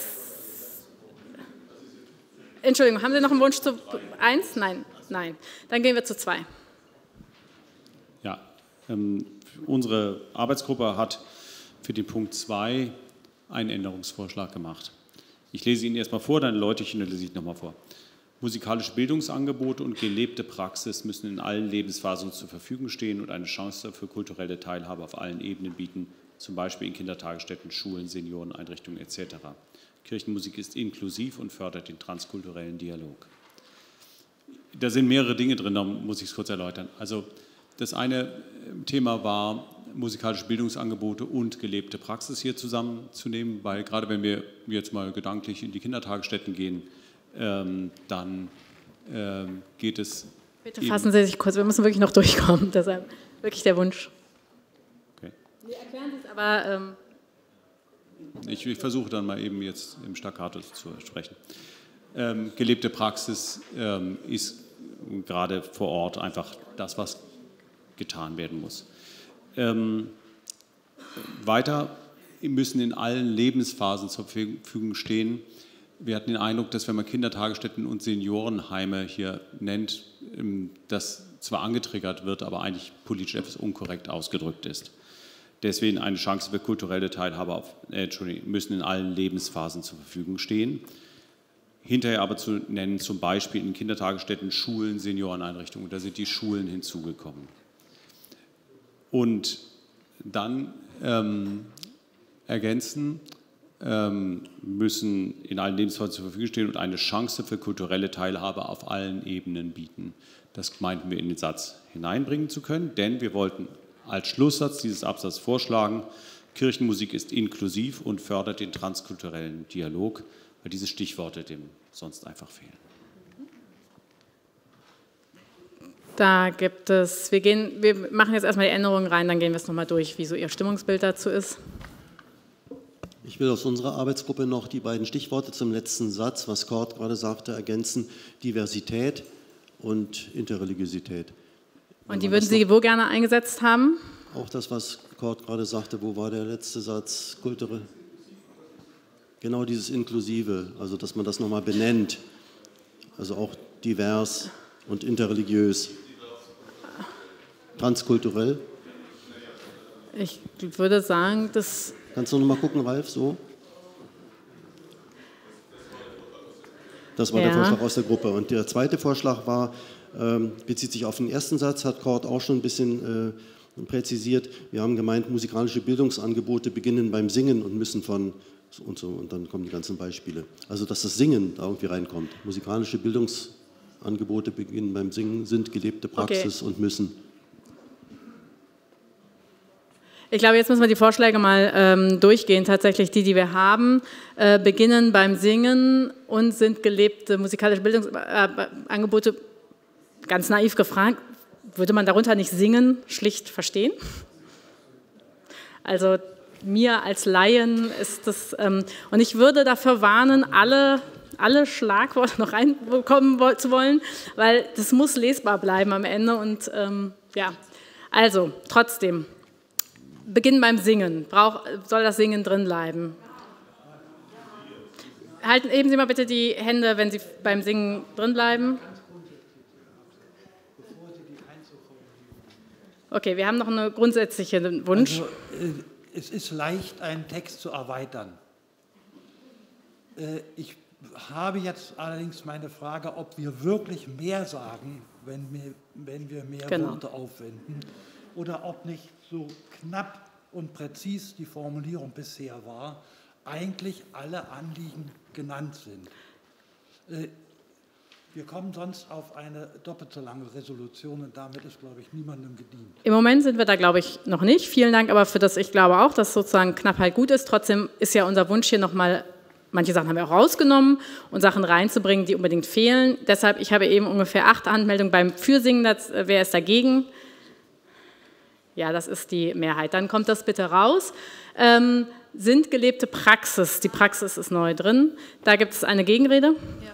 Entschuldigung, haben Sie noch einen Wunsch zu 1? Nein. Dann gehen wir zu 2. Ja, unsere Arbeitsgruppe hat für den Punkt 2 einen Änderungsvorschlag gemacht. Ich lese ihn erstmal vor, dann läute ich ihn und lese ich nochmal vor. Musikalische Bildungsangebote und gelebte Praxis müssen in allen Lebensphasen zur Verfügung stehen und eine Chance für kulturelle Teilhabe auf allen Ebenen bieten, zum Beispiel in Kindertagesstätten, Schulen, Senioreneinrichtungen etc. Kirchenmusik ist inklusiv und fördert den transkulturellen Dialog. Da sind mehrere Dinge drin, da muss ich es kurz erläutern. Also das eine Thema war, musikalische Bildungsangebote und gelebte Praxis hier zusammenzunehmen, weil gerade wenn wir jetzt mal gedanklich in die Kindertagesstätten gehen, dann geht es... Bitte fassen Sie sich kurz, wir müssen wirklich noch durchkommen, deshalb wirklich der Wunsch. Okay. Sie erklären es aber... Ich versuche dann mal eben jetzt im Staccato zu sprechen. Gelebte Praxis ist gerade vor Ort einfach das, was getan werden muss. Weiter müssen in allen Lebensphasen zur Verfügung stehen. Wir hatten den Eindruck, dass wenn man Kindertagesstätten und Seniorenheime hier nennt, das zwar angetriggert wird, aber eigentlich politisch etwas unkorrekt ausgedrückt ist. Deswegen eine Chance für kulturelle Teilhabe müssen in allen Lebensphasen zur Verfügung stehen. Hinterher aber zu nennen, zum Beispiel in Kindertagesstätten, Schulen, Senioreneinrichtungen, da sind die Schulen hinzugekommen. Und dann ergänzen, müssen in allen Lebensphasen zur Verfügung stehen und eine Chance für kulturelle Teilhabe auf allen Ebenen bieten. Das meinten wir in den Satz hineinbringen zu können, denn wir wollten als Schlusssatz dieses Absatzes vorschlagen, Kirchenmusik ist inklusiv und fördert den transkulturellen Dialog, weil diese Stichworte dem sonst einfach fehlen. Da gibt es, wir machen jetzt erstmal die Änderungen rein, dann gehen wir es nochmal durch, wie so Ihr Stimmungsbild dazu ist. Ich will aus unserer Arbeitsgruppe noch die beiden Stichworte zum letzten Satz, was Kurt gerade sagte, ergänzen: Diversität und Interreligiosität. Und die würden Sie wo gerne eingesetzt haben? Auch das, was Kurt gerade sagte, wo war der letzte Satz? Kulturell. Genau dieses Inklusive, also dass man das nochmal benennt. Also auch divers und interreligiös. Transkulturell. Ich würde sagen, das... Kannst du noch mal gucken, Ralf, so? Das war der Vorschlag aus der Gruppe. Und der zweite Vorschlag war, bezieht sich auf den ersten Satz, hat Kurt auch schon ein bisschen präzisiert. Wir haben gemeint, musikalische Bildungsangebote beginnen beim Singen und müssen von und so, und dann kommen die ganzen Beispiele. Also, dass das Singen da irgendwie reinkommt. Musikalische Bildungsangebote beginnen beim Singen, sind gelebte Praxis und müssen. Ich glaube, jetzt müssen wir die Vorschläge mal durchgehen. Tatsächlich die wir haben, beginnen beim Singen und sind gelebte musikalische Bildungsangebote. Ganz naiv gefragt, würde man darunter nicht Singen schlicht verstehen? Also mir als Laien ist das, und ich würde dafür warnen, alle Schlagworte noch reinbekommen zu wollen, weil das muss lesbar bleiben am Ende. Und ja, also trotzdem. Beginnen beim Singen. Soll das Singen drin bleiben? Heben Sie mal bitte die Hände, wenn Sie beim Singen drin bleiben. Okay, wir haben noch einen grundsätzlichen Wunsch. Also, es ist leicht, einen Text zu erweitern. Ich habe jetzt allerdings meine Frage, ob wir wirklich mehr sagen, wenn wir mehr Worte aufwenden, oder ob nicht so knapp und präzis die Formulierung bisher war, eigentlich alle Anliegen genannt sind. Wir kommen sonst auf eine doppelt so lange Resolution und damit ist, glaube ich, niemandem gedient. Im Moment sind wir da, glaube ich, noch nicht. Vielen Dank aber für das, ich glaube auch, dass sozusagen Knappheit gut ist. Trotzdem ist ja unser Wunsch hier nochmal, manche Sachen haben wir auch rausgenommen und Sachen reinzubringen, die unbedingt fehlen. Deshalb, ich habe eben ungefähr 8 Anmeldungen beim Fürsingen. Wer ist dagegen? Ja, das ist die Mehrheit. Dann kommt das bitte raus. Sind gelebte Praxis, die Praxis ist neu drin. Da gibt es eine Gegenrede. Ja.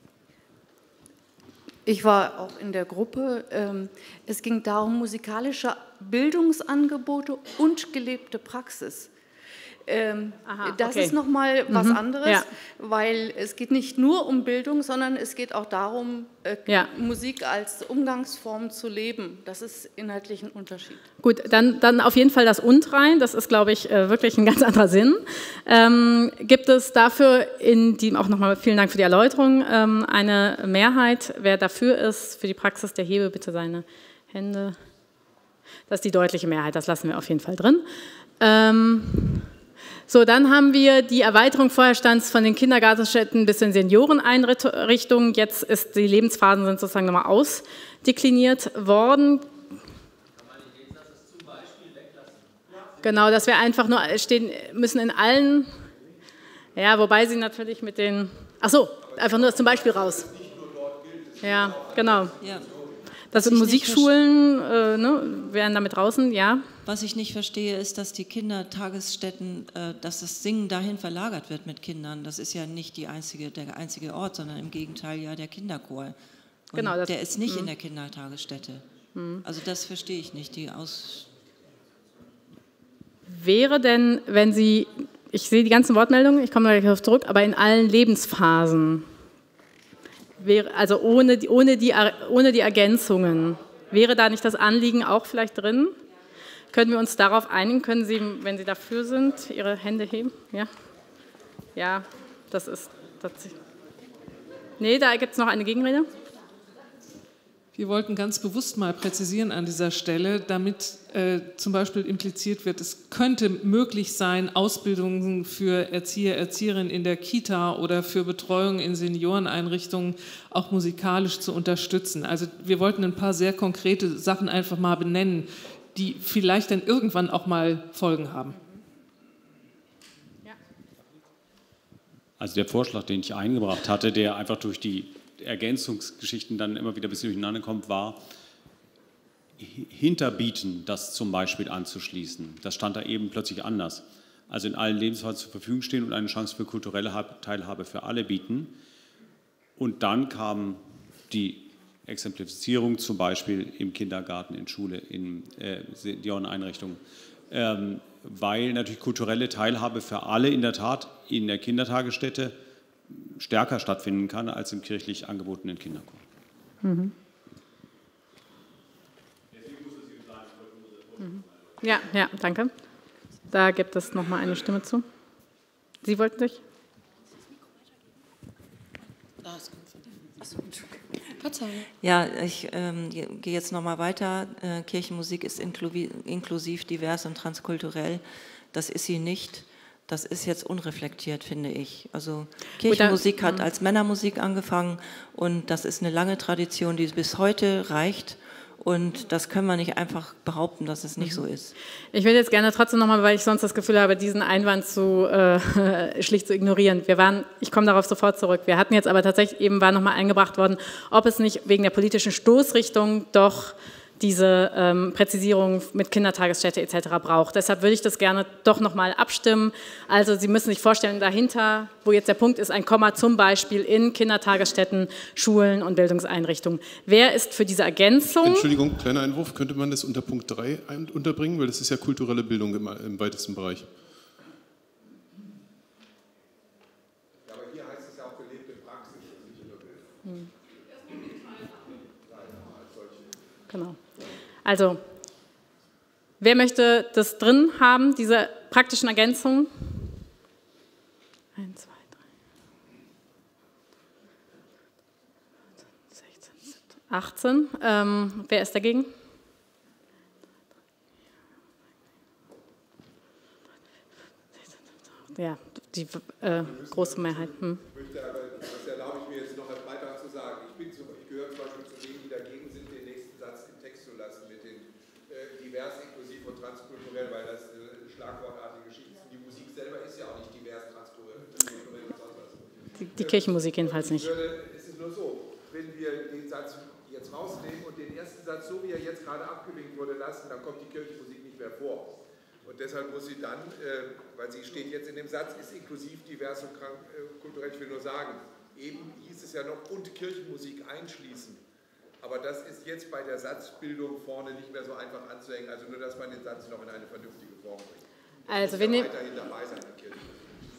Ich war auch in der Gruppe. Es ging darum, musikalische Bildungsangebote und gelebte Praxis. Das ist nochmal was anderes, weil es geht nicht nur um Bildung, sondern es geht auch darum, Musik als Umgangsform zu leben. Das ist inhaltlich ein Unterschied. Gut, dann auf jeden Fall das und rein. Das ist, glaube ich, wirklich ein ganz anderer Sinn. Gibt es dafür, auch nochmal vielen Dank für die Erläuterung, eine Mehrheit? Wer dafür ist, für die Praxis, der hebe bitte seine Hände. Das ist die deutliche Mehrheit, das lassen wir auf jeden Fall drin. So, dann haben wir die Erweiterung. Vorher stand es von den Kindergartenstätten bis in Senioreneinrichtungen. Jetzt ist die Lebensphasen sind sozusagen nochmal ausdekliniert worden. Genau, dass wir einfach nur stehen müssen in allen, ja, wobei sie natürlich mit den, ach so, einfach nur das zum Beispiel raus. Ja, genau. Ja. Das sind Musikschulen, wären damit draußen, ja. Was ich nicht verstehe, ist, dass die Kindertagesstätten, dass das Singen dahin verlagert wird mit Kindern. Das ist ja nicht der einzige Ort, sondern im Gegenteil ja der Kinderchor. Und genau, der ist nicht in der Kindertagesstätte. Also das verstehe ich nicht. wäre denn, wenn Sie, ich sehe die ganzen Wortmeldungen, ich komme gleich darauf zurück, aber in allen Lebensphasen, also ohne die Ergänzungen, wäre da nicht das Anliegen auch vielleicht drin? Können wir uns darauf einigen? Können Sie, wenn Sie dafür sind, Ihre Hände heben? Ja, ja, das ist tatsächlich. Nee, da gibt es noch eine Gegenrede. Wir wollten ganz bewusst mal präzisieren an dieser Stelle, damit zum Beispiel impliziert wird, es könnte möglich sein, Ausbildungen für Erzieher, Erzieherinnen in der Kita oder für Betreuung in Senioreneinrichtungen auch musikalisch zu unterstützen. Also wir wollten ein paar sehr konkrete Sachen einfach mal benennen, die vielleicht dann irgendwann auch mal Folgen haben. Also der Vorschlag, den ich eingebracht hatte, der einfach durch die Ergänzungsgeschichten dann immer wieder ein bisschen durcheinander kommt, war, hinterbieten, das zum Beispiel anzuschließen. Das stand da eben plötzlich anders. Also in allen Lebensphasen zur Verfügung stehen und eine Chance für kulturelle Teilhabe für alle bieten. Und dann kam die Exemplifizierung zum Beispiel im Kindergarten, in Schule, in Senioreneinrichtungen, weil natürlich kulturelle Teilhabe für alle in der Tat in der Kindertagesstätte stärker stattfinden kann als im kirchlich angebotenen Kinderchor. Mhm. Ja, ja, danke. Da gibt es noch mal eine Stimme zu. Sie wollten sich? Ja, ich gehe jetzt noch mal weiter. Kirchenmusik ist inklusiv, divers und transkulturell. Das ist sie nicht. Das ist jetzt unreflektiert, finde ich. Also Kirchenmusik hat als Männermusik angefangen und das ist eine lange Tradition, die bis heute reicht. Und das können wir nicht einfach behaupten, dass es nicht so ist. Ich will jetzt gerne trotzdem nochmal, weil ich sonst das Gefühl habe, diesen Einwand schlicht zu ignorieren. Ich komme darauf sofort zurück. Wir hatten jetzt aber tatsächlich, eben war nochmal eingebracht worden, ob es nicht wegen der politischen Stoßrichtung doch diese Präzisierung mit Kindertagesstätte etc. braucht. Deshalb würde ich das gerne doch nochmal abstimmen. Also Sie müssen sich vorstellen, dahinter, wo jetzt der Punkt ist, ein Komma zum Beispiel in Kindertagesstätten, Schulen und Bildungseinrichtungen. Wer ist für diese Ergänzung? Entschuldigung, kleiner Einwurf. Könnte man das unter Punkt 3 unterbringen? Weil das ist ja kulturelle Bildung im weitesten Bereich. Ja, aber hier heißt es ja auch gelebte Praxis. Genau. Also, wer möchte das drin haben, diese praktischen Ergänzungen? 1, 2, 3, 16, 17, 18. Wer ist dagegen? Ja, die große Mehrheit. Ich möchte aber, das erlaube ich mir jetzt noch als Beitrag zu sagen, ich gehöre zum Beispiel zu denen, die dagegen sind, den nächsten Satz im Text zu lassen mit den divers, inklusiv und transkulturell, weil das schlagwortartige Geschichte ist. Die Musik selber ist ja auch nicht divers, transkulturell und sonst was. Die Kirchenmusik jedenfalls nicht. Es ist nur so, wenn wir den Satz jetzt rausnehmen und den ersten Satz, so wie er jetzt gerade abgewinkt wurde, lassen, dann kommt die Kirchenmusik nicht mehr vor. Und deshalb muss sie dann, weil sie steht jetzt in dem Satz, ist inklusiv, divers und kulturell, ich will nur sagen, eben hieß es ja noch, und Kirchenmusik einschließen. Aber das ist jetzt bei der Satzbildung vorne nicht mehr so einfach anzuhängen, also nur, dass man den Satz noch in eine vernünftige Form bringt. Also wir nehmen weiterhin dabei sein, die Kirchenmusik.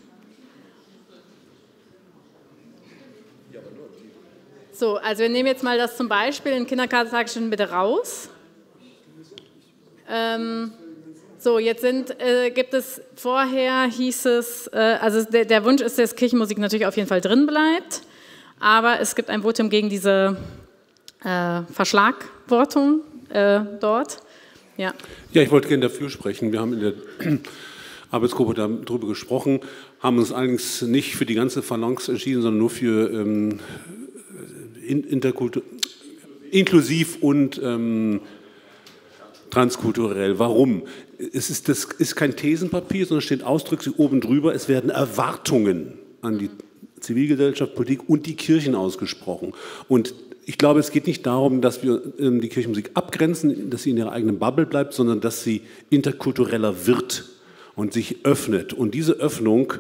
Ja, aber nur so, also wir nehmen jetzt mal das zum Beispiel in Kindertagesstätten bitte raus. So, jetzt gibt es, vorher hieß es, also der Wunsch ist, dass Kirchenmusik natürlich auf jeden Fall drin bleibt, aber es gibt ein Votum gegen diese Verschlagwortung dort. Ja. Ja, ich wollte gerne dafür sprechen. Wir haben in der Arbeitsgruppe darüber gesprochen, haben uns allerdings nicht für die ganze Phalanx entschieden, sondern nur für inklusiv und transkulturell. Warum? Das ist kein Thesenpapier, sondern steht ausdrücklich oben drüber, es werden Erwartungen an die Zivilgesellschaft, Politik und die Kirchen ausgesprochen. Und ich glaube, es geht nicht darum, dass wir die Kirchenmusik abgrenzen, dass sie in ihrer eigenen Bubble bleibt, sondern dass sie interkultureller wird und sich öffnet. Und diese Öffnung,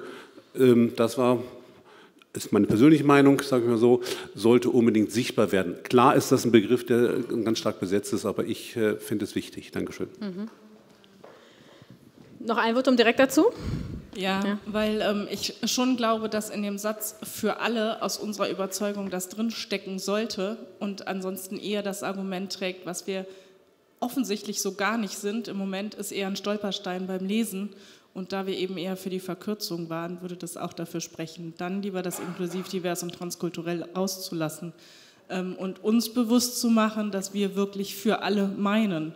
ist meine persönliche Meinung, sage ich mal so, sollte unbedingt sichtbar werden. Klar ist das ein Begriff, der ganz stark besetzt ist, aber ich finde es wichtig. Dankeschön. Noch ein Votum direkt dazu? Ja, weil ich schon glaube, dass in dem Satz für alle aus unserer Überzeugung das drinstecken sollte und ansonsten eher das Argument trägt, was wir offensichtlich so gar nicht sind. Im Moment ist eher ein Stolperstein beim Lesen und da wir eben eher für die Verkürzung waren, würde das auch dafür sprechen, dann lieber das inklusiv, divers und transkulturell auszulassen und uns bewusst zu machen, dass wir wirklich für alle meinen.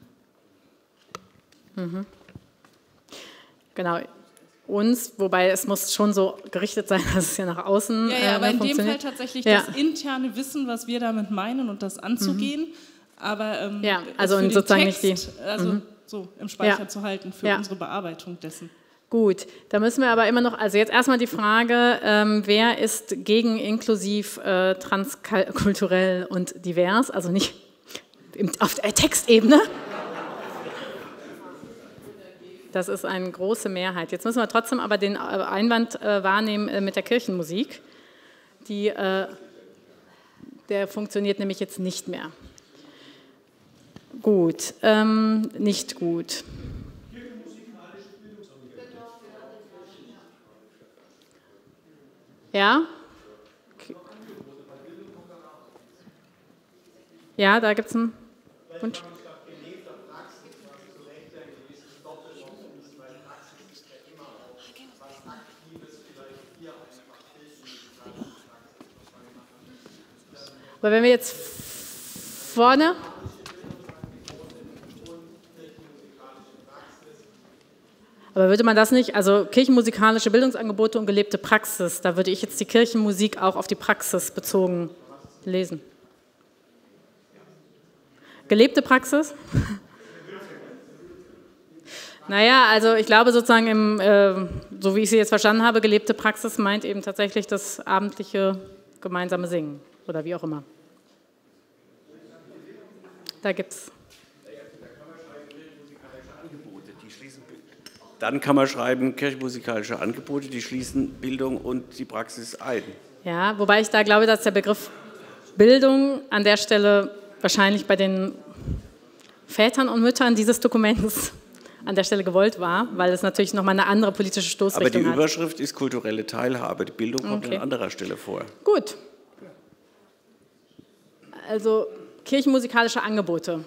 Mhm. Genau. Uns, wobei es muss schon so gerichtet sein, dass es ja nach außen ja, aber in dem Fall funktioniert. tatsächlich das interne Wissen, was wir damit meinen und das anzugehen, aber also für sozusagen Text, nicht die, also so im Speicher zu halten für unsere Bearbeitung dessen. Gut, da müssen wir aber immer noch, also jetzt erstmal die Frage, wer ist gegen inklusiv, transkulturell und divers, also nicht auf der Textebene. Das ist eine große Mehrheit. Jetzt müssen wir trotzdem aber den Einwand wahrnehmen mit der Kirchenmusik. Der funktioniert nämlich jetzt nicht mehr. Gut, nicht gut. Ja? Okay. Ja, da gibt es einen Wunsch. Aber wenn wir jetzt vorne... Aber würde man das nicht, also kirchenmusikalische Bildungsangebote und gelebte Praxis, da würde ich jetzt die Kirchenmusik auch auf die Praxis bezogen lesen. Gelebte Praxis? Naja, also ich glaube sozusagen, so wie ich sie jetzt verstanden habe, gelebte Praxis meint eben tatsächlich das abendliche gemeinsame Singen oder wie auch immer. Da gibt es... Dann kann man schreiben, kirchenmusikalische Angebote, die schließen Bildung und die Praxis ein. Ja, wobei ich da glaube, dass der Begriff Bildung an der Stelle wahrscheinlich bei den Vätern und Müttern dieses Dokuments an der Stelle gewollt war, weil es natürlich nochmal eine andere politische Stoßrichtung hat. Aber die Überschrift ist kulturelle Teilhabe, die Bildung kommt an anderer Stelle vor. Gut. Also kirchenmusikalische Angebote.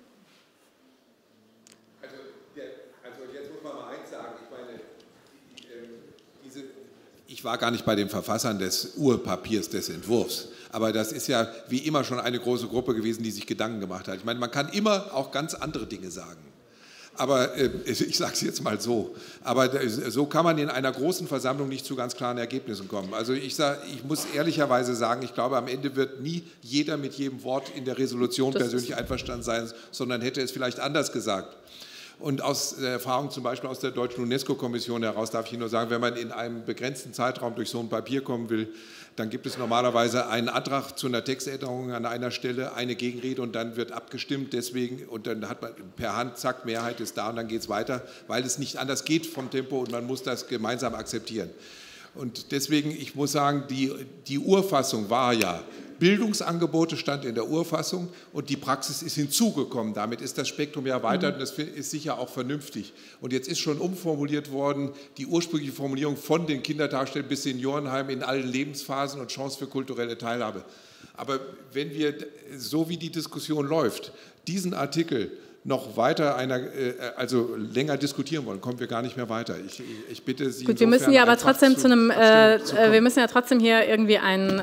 Ich war gar nicht bei den Verfassern des Urpapiers, des Entwurfs, aber das ist ja wie immer schon eine große Gruppe gewesen, die sich Gedanken gemacht hat. Ich meine, man kann immer auch ganz andere Dinge sagen, aber ich sage es jetzt mal so, aber so kann man in einer großen Versammlung nicht zu ganz klaren Ergebnissen kommen. Also ich muss ehrlicherweise sagen, ich glaube, am Ende wird nie jeder mit jedem Wort in der Resolution persönlich einverstanden sein, sondern hätte es vielleicht anders gesagt. Und aus der Erfahrung zum Beispiel aus der Deutschen UNESCO-Kommission heraus darf ich Ihnen nur sagen, wenn man in einem begrenzten Zeitraum durch so ein Papier kommen will, dann gibt es normalerweise einen Antrag zu einer Textänderung an einer Stelle, eine Gegenrede und dann wird abgestimmt deswegen und dann hat man per Hand, zack, Mehrheit ist da und dann geht es weiter, weil es nicht anders geht vom Tempo und man muss das gemeinsam akzeptieren. Und deswegen, ich muss sagen, die Urfassung war ja, Bildungsangebote stand in der Urfassung und die Praxis ist hinzugekommen. Damit ist das Spektrum ja erweitert und das ist sicher auch vernünftig. Und jetzt ist schon umformuliert worden, die ursprüngliche Formulierung von den Kindertagesstätten bis Seniorenheim in allen Lebensphasen und Chance für kulturelle Teilhabe. Aber wenn wir, so wie die Diskussion läuft, diesen Artikel noch weiter also länger diskutieren wollen, kommen wir gar nicht mehr weiter. Ich bitte Sie. Gut, wir müssen ja aber trotzdem wir müssen ja trotzdem hier irgendwie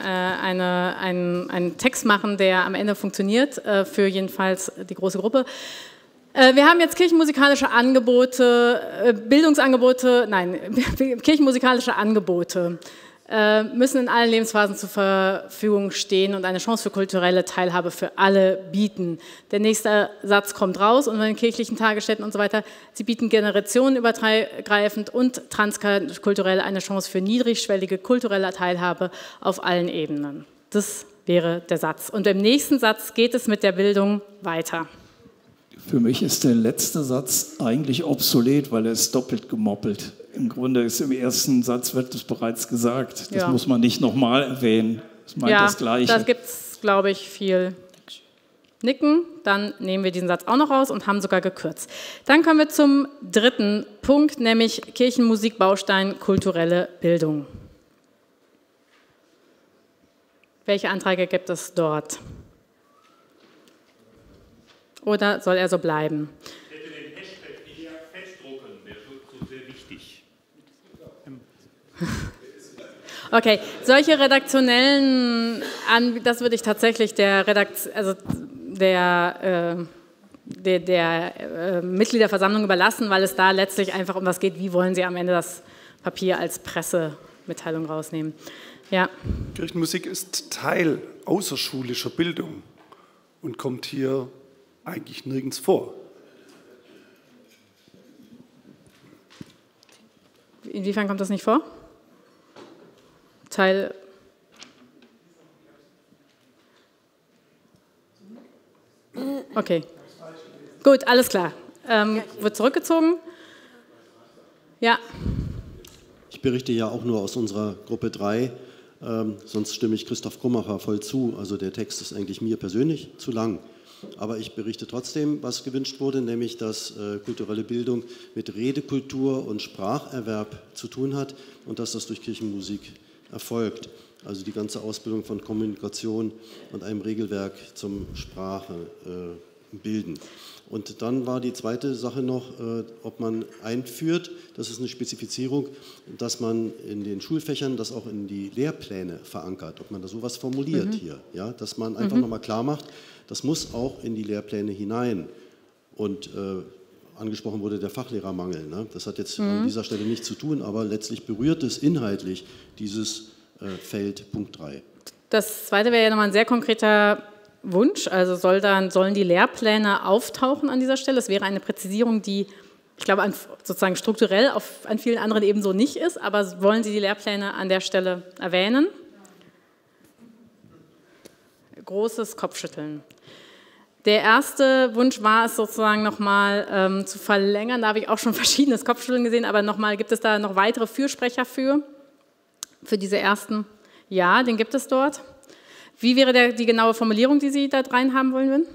einen Text machen, der am Ende funktioniert, für jedenfalls die große Gruppe. Wir haben jetzt kirchenmusikalische Angebote, kirchenmusikalische Angebote müssen in allen Lebensphasen zur Verfügung stehen und eine Chance für kulturelle Teilhabe für alle bieten. Der nächste Satz kommt raus und bei den kirchlichen Tagesstätten und so weiter, sie bieten generationenübergreifend und transkulturell eine Chance für niedrigschwellige kulturelle Teilhabe auf allen Ebenen. Das wäre der Satz. Und im nächsten Satz geht es mit der Bildung weiter. Für mich ist der letzte Satz eigentlich obsolet, weil er ist doppelt gemoppelt. Im Grunde ist im ersten Satz wird es bereits gesagt. Das muss man nicht nochmal erwähnen. Das meint das Gleiche. Da gibt es, glaube ich, viel. Nicken, dann nehmen wir diesen Satz auch noch raus und haben sogar gekürzt. Dann kommen wir zum dritten Punkt, nämlich Kirchenmusik, Baustein, kulturelle Bildung. Welche Anträge gibt es dort? Oder soll er so bleiben? Ich hätte den Hashtag eher festdrucken, der ist so sehr wichtig. Okay, solche redaktionellen, das würde ich tatsächlich der Mitgliederversammlung überlassen, weil es da letztlich einfach um was geht, wie wollen Sie am Ende das Papier als Pressemitteilung rausnehmen. Ja. Kirchenmusik ist Teil außerschulischer Bildung und kommt hier eigentlich nirgends vor. Inwiefern kommt das nicht vor? Teil. Okay. Gut, alles klar. Wird zurückgezogen? Ja. Ich berichte ja auch nur aus unserer Gruppe 3, sonst stimme ich Christoph Krummacher voll zu. Also der Text ist eigentlich mir persönlich zu lang. Aber ich berichte trotzdem, was gewünscht wurde, nämlich dass kulturelle Bildung mit Redekultur und Spracherwerb zu tun hat und dass das durch Kirchenmusik erfolgt. Also die ganze Ausbildung von Kommunikation und einem Regelwerk zum Sprache bilden. Und dann war die zweite Sache noch, ob man einführt, das ist eine Spezifizierung, dass man in den Schulfächern das auch in die Lehrpläne verankert, ob man da sowas formuliert hier, ja, dass man einfach nochmal klar macht, das muss auch in die Lehrpläne hinein. Und angesprochen wurde der Fachlehrermangel, ne? Das hat jetzt an dieser Stelle nichts zu tun, aber letztlich berührt es inhaltlich dieses Feld Punkt 3. Das zweite wäre ja nochmal ein sehr konkreter Wunsch, also sollen die Lehrpläne auftauchen an dieser Stelle? Das wäre eine Präzisierung, die, ich glaube, sozusagen strukturell an vielen anderen Ebenen so nicht ist, aber wollen Sie die Lehrpläne an der Stelle erwähnen? Großes Kopfschütteln. Der erste Wunsch war es sozusagen nochmal zu verlängern, da habe ich auch schon verschiedenes Kopfschütteln gesehen, aber nochmal, gibt es da noch weitere Fürsprecher für diese ersten? Ja, den gibt es dort. Wie wäre die genaue Formulierung, die Sie da rein haben wollen würden?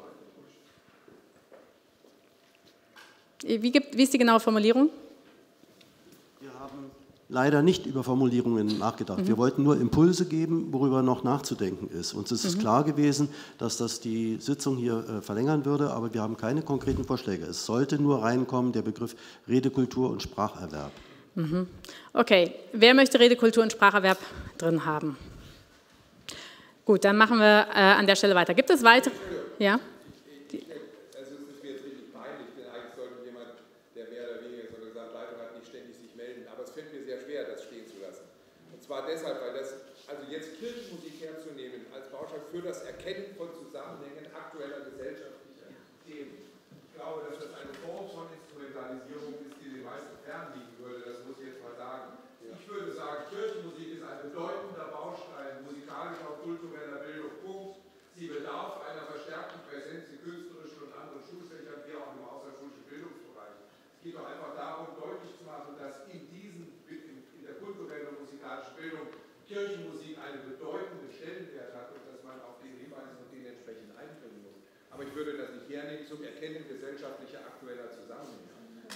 Wie ist die genaue Formulierung? Wir haben leider nicht über Formulierungen nachgedacht. Wir wollten nur Impulse geben, worüber noch nachzudenken ist. Uns ist es klar gewesen, dass das die Sitzung hier verlängern würde, aber wir haben keine konkreten Vorschläge. Es sollte nur reinkommen der Begriff Redekultur und Spracherwerb. Okay, wer möchte Redekultur und Spracherwerb drin haben? Gut, dann machen wir an der Stelle weiter. Gibt es weitere? Ja? Also es ist mir jetzt richtig peinlich, denn eigentlich sollte jemand, der mehr oder weniger so eine Gesamtleitung hat, nicht ständig sich melden. Aber es fällt mir sehr schwer, das stehen zu lassen. Und zwar deshalb, weil das, also jetzt Kirchenmusik herzunehmen als Baustein für das Erkennen von Zusammenhängen aktueller gesellschaftlicher Themen. Ich glaube, dass das eine Form von Instrumentalisierung ist, die den meisten fernliegen würde. Das muss ich jetzt mal sagen. Ich würde sagen, Kirchenmusik ist ein bedeutender Baustein musikalischer und kultureller Bildung. Punkt. Sie bedarf einer verstärkten Präsenz in künstlerischen und anderen Schulfächern, wie auch im außerschulischen Bildungsbereich. Es geht doch einfach darum, deutlich zu machen, dass in der kulturellen und musikalischen Bildung Kirchenmusik einen bedeutenden Stellenwert hat und dass man auf den hinweisen und den entsprechend einbringen muss. Aber ich würde das nicht hernehmen zum Erkennen gesellschaftlicher aktueller Zusammenhänge.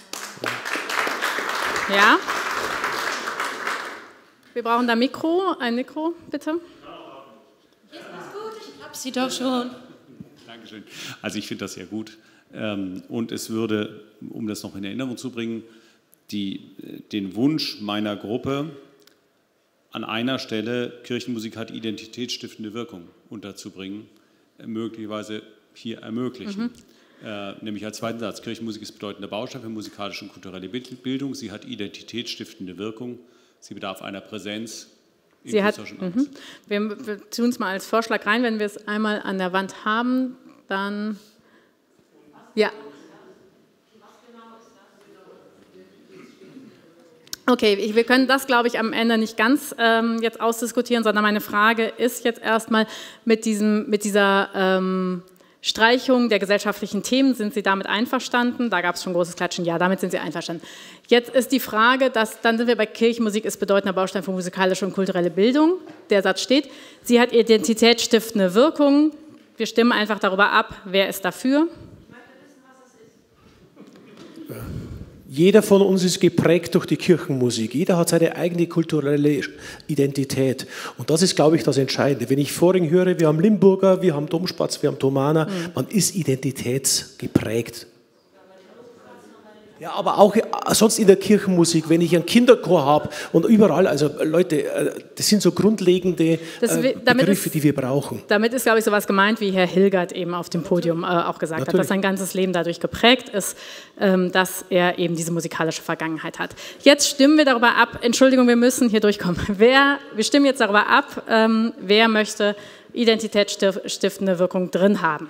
Ja? Wir brauchen da ein Mikro, bitte. Ich habe sie doch schon. Dankeschön. Also ich finde das sehr gut. Und es würde, um das noch in Erinnerung zu bringen, den Wunsch meiner Gruppe, an einer Stelle Kirchenmusik hat identitätsstiftende Wirkung unterzubringen, möglicherweise hier ermöglichen. Nämlich als zweiten Satz, Kirchenmusik ist bedeutender Baustein für musikalische und kulturelle Bildung. Sie hat identitätsstiftende Wirkung. Sie bedarf einer Präsenz. Wir tun es mal als Vorschlag rein, wenn wir es einmal an der Wand haben, dann ja. Okay, wir können das, glaube ich, am Ende nicht ganz jetzt ausdiskutieren, sondern meine Frage ist jetzt erstmal mit dieser Streichung der gesellschaftlichen Themen, sind Sie damit einverstanden? Da gab es schon großes Klatschen, ja, damit sind Sie einverstanden. Jetzt ist die Frage, dann sind wir bei Kirchenmusik ist bedeutender Baustein für musikalische und kulturelle Bildung. Der Satz steht, sie hat identitätsstiftende Wirkung. wir stimmen einfach darüber ab, wer ist dafür. Jeder von uns ist geprägt durch die Kirchenmusik. Jeder hat seine eigene kulturelle Identität. Und das ist, glaube ich, das Entscheidende. Wenn ich Vorring höre, wir haben Limburger, wir haben Domspatz, wir haben Thomaner, man ist identitätsgeprägt. Ja, aber auch sonst in der Kirchenmusik, wenn ich einen Kinderchor habe und überall, also Leute, das sind so grundlegende Begriffe, die wir brauchen. Damit ist, glaube ich, sowas gemeint, wie Herr Hilgert eben auf dem Podium auch gesagt hat, dass sein ganzes Leben dadurch geprägt ist, dass er eben diese musikalische Vergangenheit hat. Jetzt stimmen wir darüber ab, Entschuldigung, wir müssen hier durchkommen. Wir stimmen jetzt darüber ab, wer möchte identitätsstiftende Wirkung drin haben.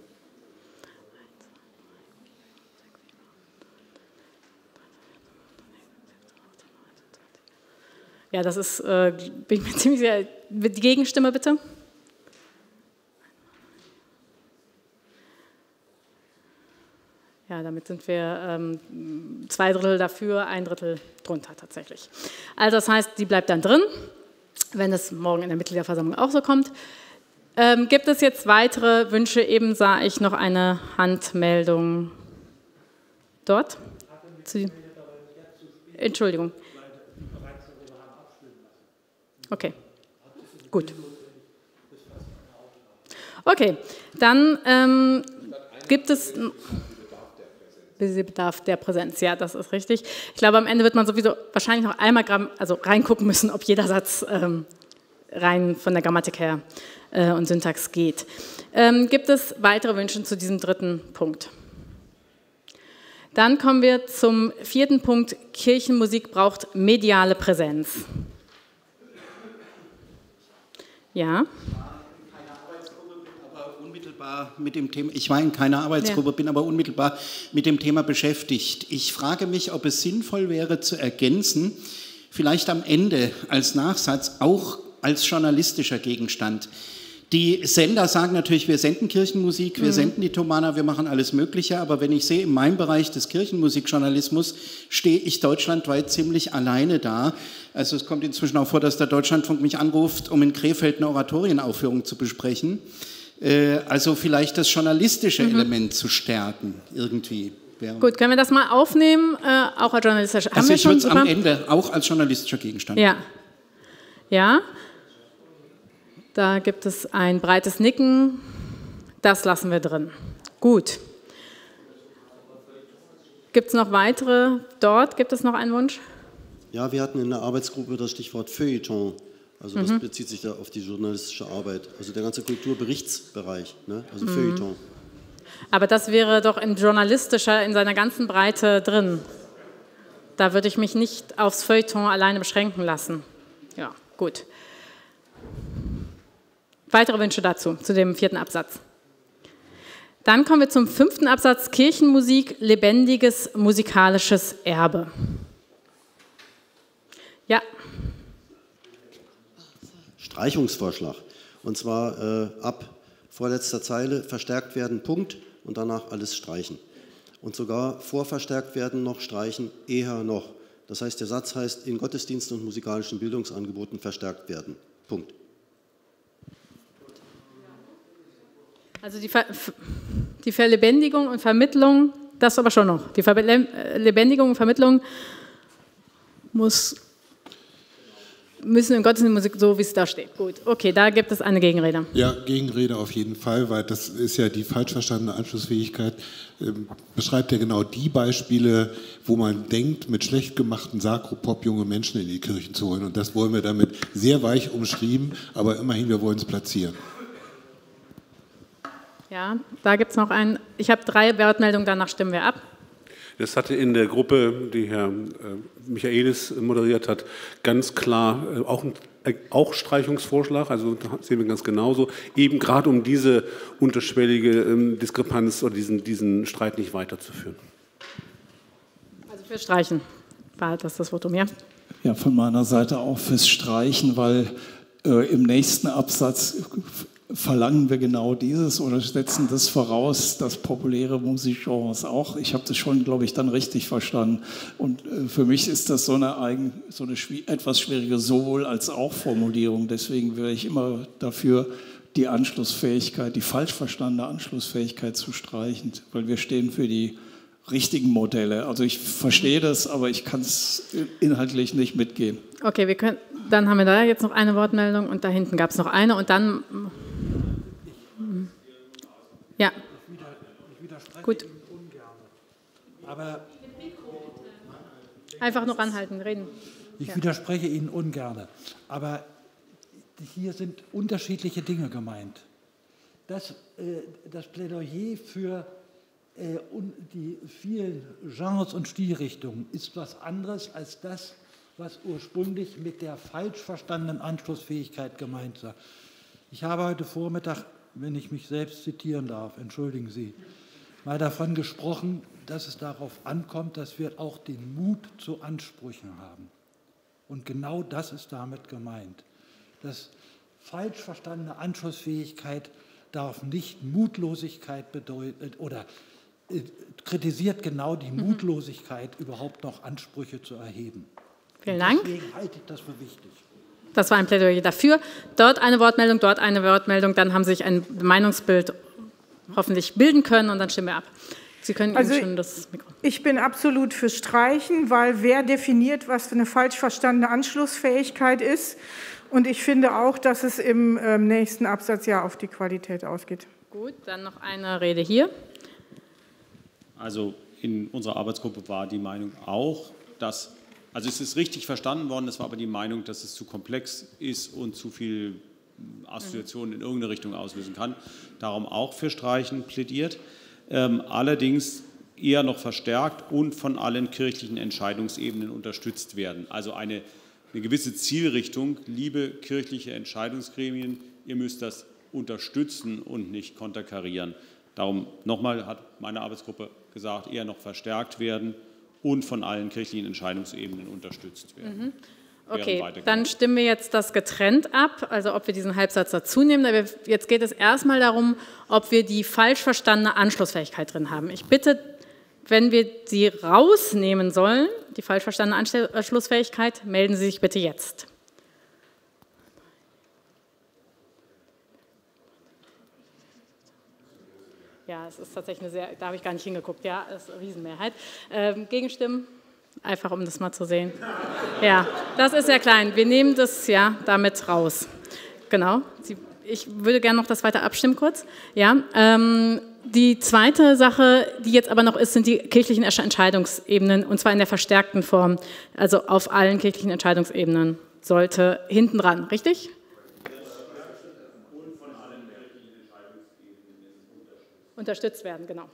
Ja, das ist, bin ich mir ziemlich sicher. Die Gegenstimme bitte. Ja, damit sind wir 2 Drittel dafür, 1 Drittel drunter tatsächlich. Also das heißt, die bleibt dann drin, wenn es morgen in der Mitgliederversammlung auch so kommt. Gibt es jetzt weitere Wünsche? Eben sah ich noch eine Handmeldung dort. Entschuldigung. Okay, gut. Okay, dann gibt es Bedarf der Präsenz. Ja, das ist richtig. Ich glaube, am Ende wird man sowieso wahrscheinlich noch einmal reingucken müssen, ob jeder Satz rein von der Grammatik her und Syntax geht. Gibt es weitere Wünsche zu diesem dritten Punkt? Dann kommen wir zum 4. Punkt. Kirchenmusik braucht mediale Präsenz. Ja. Ich war in keiner Arbeitsgruppe, bin aber unmittelbar mit dem Thema beschäftigt. Ich frage mich, ob es sinnvoll wäre zu ergänzen, vielleicht am Ende als Nachsatz auch als journalistischer Gegenstand. Die Sender sagen natürlich, wir senden Kirchenmusik, wir senden die Thomaner, wir machen alles Mögliche, aber wenn ich sehe, in meinem Bereich des Kirchenmusikjournalismus stehe ich deutschlandweit ziemlich alleine da. Also es kommt inzwischen auch vor, dass der Deutschlandfunk mich anruft, um in Krefeld eine Oratorienaufführung zu besprechen. Also vielleicht das journalistische Element zu stärken irgendwie. Gut, können wir das mal aufnehmen, auch als journalistischer? Also ich würde es am Ende auch als journalistischer Gegenstand. Ja. Ja. Da gibt es ein breites Nicken. Das lassen wir drin. Gut. Gibt es noch weitere? Dort gibt es noch einen Wunsch? Ja, wir hatten in der Arbeitsgruppe das Stichwort Feuilleton. Also das bezieht sich da auf die journalistische Arbeit. Also der ganze Kulturberichtsbereich, ne? Also Feuilleton. Aber das wäre doch in journalistischer, in seiner ganzen Breite drin. Da würde ich mich nicht aufs Feuilleton alleine beschränken lassen. Ja, gut. Weitere Wünsche dazu, zu dem 4. Absatz. Dann kommen wir zum 5. Absatz, Kirchenmusik, lebendiges musikalisches Erbe. Ja. Streichungsvorschlag. Und zwar ab vorletzter Zeile verstärkt werden, Punkt, und danach alles streichen. Und sogar vor verstärkt werden noch streichen, eher noch. Das heißt, der Satz heißt, in Gottesdiensten und musikalischen Bildungsangeboten verstärkt werden, Punkt. Also die Verlebendigung und Vermittlung, das aber schon noch. Die Verlebendigung und Vermittlung müssen im Gottesdienst so, wie es da steht. Gut, okay, da gibt es eine Gegenrede. Ja, Gegenrede auf jeden Fall, weil das ist ja die falsch verstandene Anschlussfähigkeit. Beschreibt ja genau die Beispiele, wo man denkt, mit schlecht gemachten Sakropop junge Menschen in die Kirchen zu holen. Und das wollen wir damit sehr weich umschrieben, aber immerhin, wir wollen es platzieren. Ja, da gibt es noch einen. Ich habe 3 Wortmeldungen, danach stimmen wir ab. Das hatte in der Gruppe, die Herr Michaelis moderiert hat, ganz klar auch Streichungsvorschlag, also da sehen wir ganz genauso, eben gerade um diese unterschwellige Diskrepanz oder diesen Streit nicht weiterzuführen. Also für Streichen war das Votum, ja? Ja, von meiner Seite auch fürs Streichen, weil im nächsten Absatz verlangen wir genau dieses oder setzen das voraus, dass populäre Musikgenres auch. Ich habe das schon, glaube ich, dann richtig verstanden. Und für mich ist das so eine etwas schwierige sowohl als auch Formulierung. Deswegen wäre ich immer dafür, die Anschlussfähigkeit, die falsch verstandene Anschlussfähigkeit zu streichen, weil wir stehen für die richtigen Modelle. Also ich verstehe das, aber ich kann es inhaltlich nicht mitgehen. Okay, dann haben wir da jetzt noch eine Wortmeldung und da hinten gab es noch eine und dann... Ja. Ich widerspreche Gut. Ihnen ungern. Aber einfach nur ranhalten, reden. Ich widerspreche Ihnen ungern. Aber hier sind unterschiedliche Dinge gemeint. Das Plädoyer für die vielen Genres und Stilrichtungen ist was anderes als das, was ursprünglich mit der falsch verstandenen Anschlussfähigkeit gemeint war. Ich habe heute Vormittag, wenn ich mich selbst zitieren darf, entschuldigen Sie, mal davon gesprochen, dass es darauf ankommt, dass wir auch den Mut zu Ansprüchen haben. Und genau das ist damit gemeint. Das falsch verstandene Anschlussfähigkeit darf nicht Mutlosigkeit bedeuten oder kritisiert genau die Mutlosigkeit, überhaupt noch Ansprüche zu erheben. Vielen Dank. Deswegen halte ich das für wichtig. Das war ein Plädoyer dafür. Dort eine Wortmeldung, dort eine Wortmeldung. Dann haben Sie sich ein Meinungsbild hoffentlich bilden können und dann stimmen wir ab. Sie können schon das Mikro. Ich bin absolut für Streichen, weil wer definiert, was für eine falsch verstandene Anschlussfähigkeit ist. Und ich finde auch, dass es im nächsten Absatz ja auf die Qualität ausgeht. Gut, dann noch eine Rede hier. Also in unserer Arbeitsgruppe war die Meinung auch, dass, also es ist richtig verstanden worden, es war aber die Meinung, dass es zu komplex ist und zu viel Assoziationen in irgendeine Richtung auslösen kann. Darum auch für Streichen plädiert. Allerdings eher noch verstärkt und von allen kirchlichen Entscheidungsebenen unterstützt werden. Also eine gewisse Zielrichtung, liebe kirchliche Entscheidungsgremien, ihr müsst das unterstützen und nicht konterkarieren. Darum nochmal hat meine Arbeitsgruppe gesagt, eher noch verstärkt werden und von allen kirchlichen Entscheidungsebenen unterstützt werden. Okay, dann stimmen wir jetzt das getrennt ab, also ob wir diesen Halbsatz dazu nehmen. Jetzt geht es erstmal darum, ob wir die falsch verstandene Anschlussfähigkeit drin haben. Ich bitte, wenn wir sie rausnehmen sollen, die falsch verstandene Anschlussfähigkeit, melden Sie sich bitte jetzt. Ja, es ist tatsächlich da habe ich gar nicht hingeguckt, ja, es ist eine Riesenmehrheit. Gegenstimmen? Einfach, um das mal zu sehen. Ja, das ist sehr klein. Wir nehmen das ja damit raus. Genau. Ich würde gerne noch das weiter abstimmen kurz. Ja, die zweite Sache, die jetzt aber noch ist, sind die kirchlichen Entscheidungsebenen, und zwar in der verstärkten Form. Also auf allen kirchlichen Entscheidungsebenen sollte hinten dran, richtig? Unterstützt werden, genau.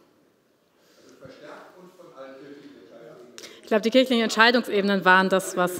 Ich glaube, die kirchlichen Entscheidungsebenen waren das, was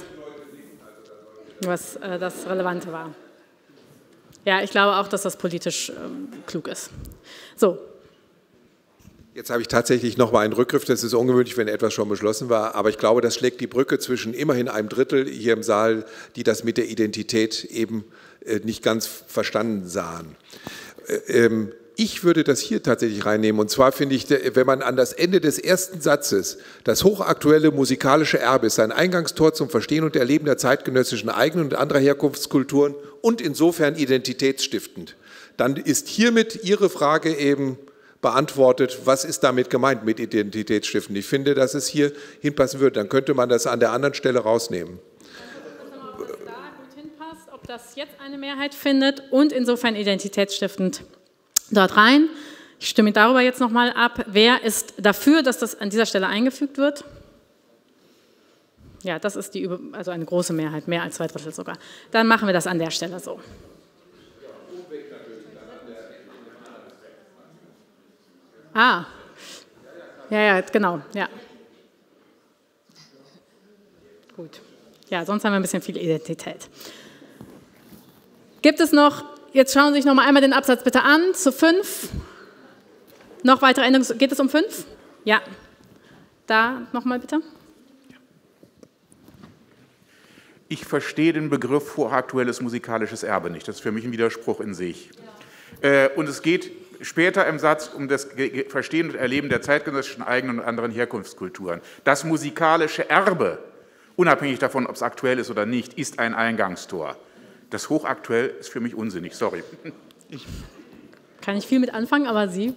das Relevante war. Ja, ich glaube auch, dass das politisch klug ist. So. Jetzt habe ich tatsächlich noch mal einen Rückgriff. Das ist ungewöhnlich, wenn etwas schon beschlossen war. Aber ich glaube, das schlägt die Brücke zwischen immerhin einem Drittel hier im Saal, die das mit der Identität eben nicht ganz verstanden sahen. Ich würde das hier tatsächlich reinnehmen. Und zwar finde ich, wenn man an das Ende des ersten Satzes, das hochaktuelle musikalische Erbe ist sein Eingangstor zum Verstehen und Erleben der zeitgenössischen eigenen und anderer Herkunftskulturen und insofern identitätsstiftend, dann ist hiermit Ihre Frage eben beantwortet, was ist damit gemeint mit identitätsstiftend. Ich finde, dass es hier hinpassen würde. Dann könnte man das an der anderen Stelle rausnehmen. Ob das da gut hinpasst, ob das jetzt eine Mehrheit findet und insofern identitätsstiftend dort rein. Ich stimme darüber jetzt nochmal ab. Wer ist dafür, dass das an dieser Stelle eingefügt wird? Ja, das ist also eine große Mehrheit, mehr als 2/3 sogar. Dann machen wir das an der Stelle so. Ah, ja, genau, ja. Gut. Ja, sonst haben wir ein bisschen viel Identität. Gibt es noch, jetzt schauen Sie sich noch mal einmal den Absatz bitte an, zu 5. Noch weitere Änderungen, geht es um 5? Ja. Da nochmal bitte. Ich verstehe den Begriff hochaktuelles musikalisches Erbe nicht. Das ist für mich ein Widerspruch in sich. Und es geht später im Satz um das Verstehen und Erleben der zeitgenössischen eigenen und anderen Herkunftskulturen. Das musikalische Erbe, unabhängig davon, ob es aktuell ist oder nicht, ist ein Eingangstor. Das hochaktuell ist für mich unsinnig, sorry. Kann ich viel mit anfangen, aber Sie?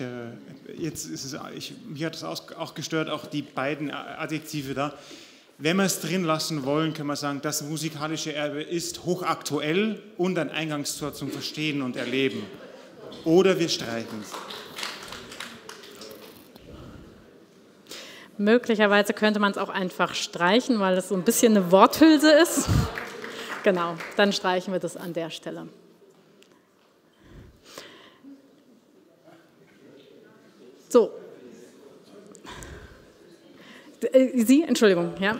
Mir hat es auch gestört, auch die beiden Adjektive da. Wenn wir es drin lassen wollen, können wir sagen, das musikalische Erbe ist hochaktuell und ein Eingangstor zum Verstehen und Erleben. Oder wir streichen es. Möglicherweise könnte man es auch einfach streichen, weil es so ein bisschen eine Worthülse ist. Genau, dann streichen wir das an der Stelle. So. Sie, Entschuldigung, ja.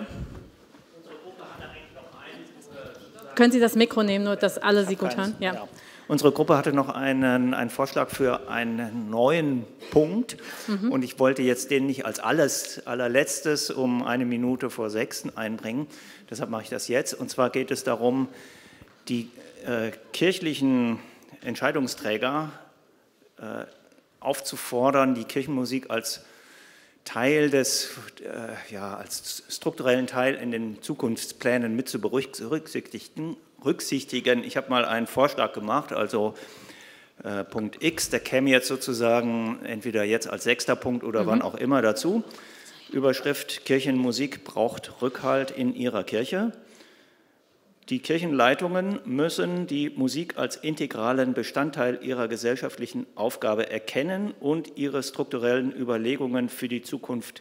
Können Sie das Mikro nehmen, nur dass alle Sie gut hören? Ja. Unsere Gruppe hatte noch einen Vorschlag für einen neuen Punkt und ich wollte jetzt den nicht als allerletztes um 1:05 einbringen. Deshalb mache ich das jetzt. Und zwar geht es darum, die kirchlichen Entscheidungsträger aufzufordern, die Kirchenmusik als Teil als strukturellen Teil in den Zukunftsplänen mit zu berücksichtigen. Ich habe mal einen Vorschlag gemacht, also Punkt X, der käme jetzt sozusagen entweder jetzt als 6. Punkt oder wann auch immer dazu. Überschrift: Kirchenmusik braucht Rückhalt in ihrer Kirche. Die Kirchenleitungen müssen die Musik als integralen Bestandteil ihrer gesellschaftlichen Aufgabe erkennen und in ihre strukturellen Überlegungen für die Zukunft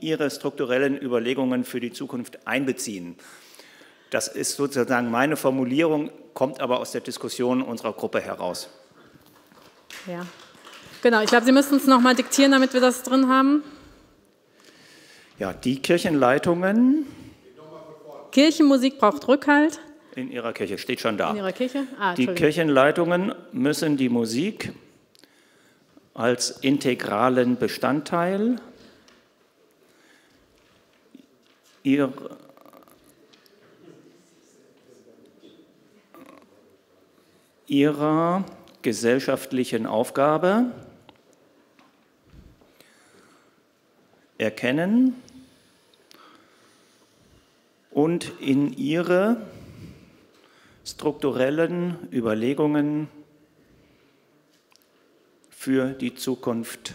einbeziehen. Das ist sozusagen meine Formulierung, kommt aber aus der Diskussion unserer Gruppe heraus. Ja, genau. Ich glaube, Sie müssen es nochmal diktieren, damit wir das drin haben. Ja, die Kirchenleitungen. Kirchenmusik braucht Rückhalt. In ihrer Kirche, steht schon da. In ihrer Kirche? Die Kirchenleitungen müssen die Musik als integralen Bestandteil ihrer gesellschaftlichen Aufgabe erkennen und in ihre strukturellen Überlegungen für die Zukunft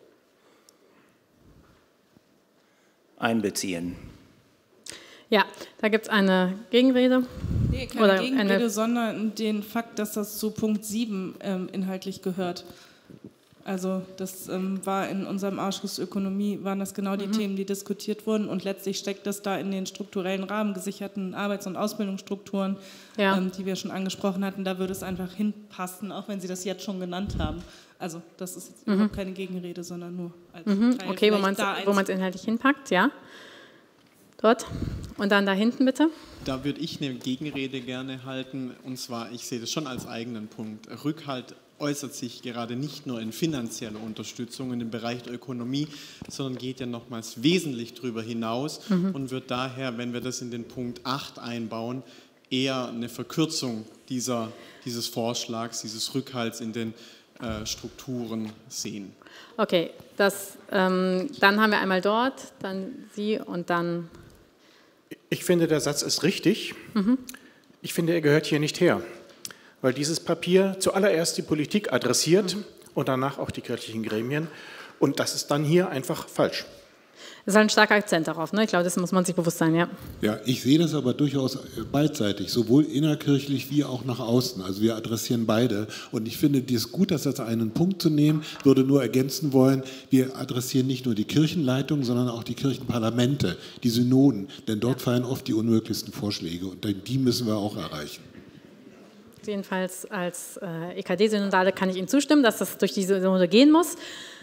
einbeziehen. Ja, da gibt es eine Gegenrede. Nee, keine Gegenrede, sondern den Fakt, dass das zu Punkt 7 inhaltlich gehört. Also das war in unserem Ausschuss Ökonomie, waren das genau die Themen, die diskutiert wurden und letztlich steckt das da in den strukturellen Rahmen gesicherten Arbeits- und Ausbildungsstrukturen, die wir schon angesprochen hatten. Da würde es einfach hinpassen, auch wenn Sie das jetzt schon genannt haben. Also das ist jetzt überhaupt keine Gegenrede, sondern nur als Teil. Okay, wo man es inhaltlich hinpackt, ja. Dort. Und dann da hinten bitte. Da würde ich eine Gegenrede gerne halten, und zwar, ich sehe das schon als eigenen Punkt. Rückhalt äußert sich gerade nicht nur in finanzieller Unterstützung in dem Bereich der Ökonomie, sondern geht ja nochmals wesentlich darüber hinaus und wird daher, wenn wir das in den Punkt 8 einbauen, eher eine Verkürzung dieses Vorschlags, dieses Rückhalts in den Strukturen sehen. Okay, dann haben wir einmal dort, dann Sie und dann... Ich finde, der Satz ist richtig. Ich finde, er gehört hier nicht her, weil dieses Papier zuallererst die Politik adressiert und danach auch die kirchlichen Gremien. Und das ist dann hier einfach falsch. Das ist ein starker Akzent darauf, ne? Ich glaube, das muss man sich bewusst sein, ja. Ja, ich sehe das aber durchaus beidseitig, sowohl innerkirchlich wie auch nach außen. Also wir adressieren beide. Und ich finde es gut, das als einen Punkt zu nehmen, würde nur ergänzen wollen, wir adressieren nicht nur die Kirchenleitung, sondern auch die Kirchenparlamente, die Synoden. Denn dort fallen oft die unmöglichsten Vorschläge und die müssen wir auch erreichen. Jedenfalls als EKD-Synodale kann ich Ihnen zustimmen, dass das durch die Synode gehen muss.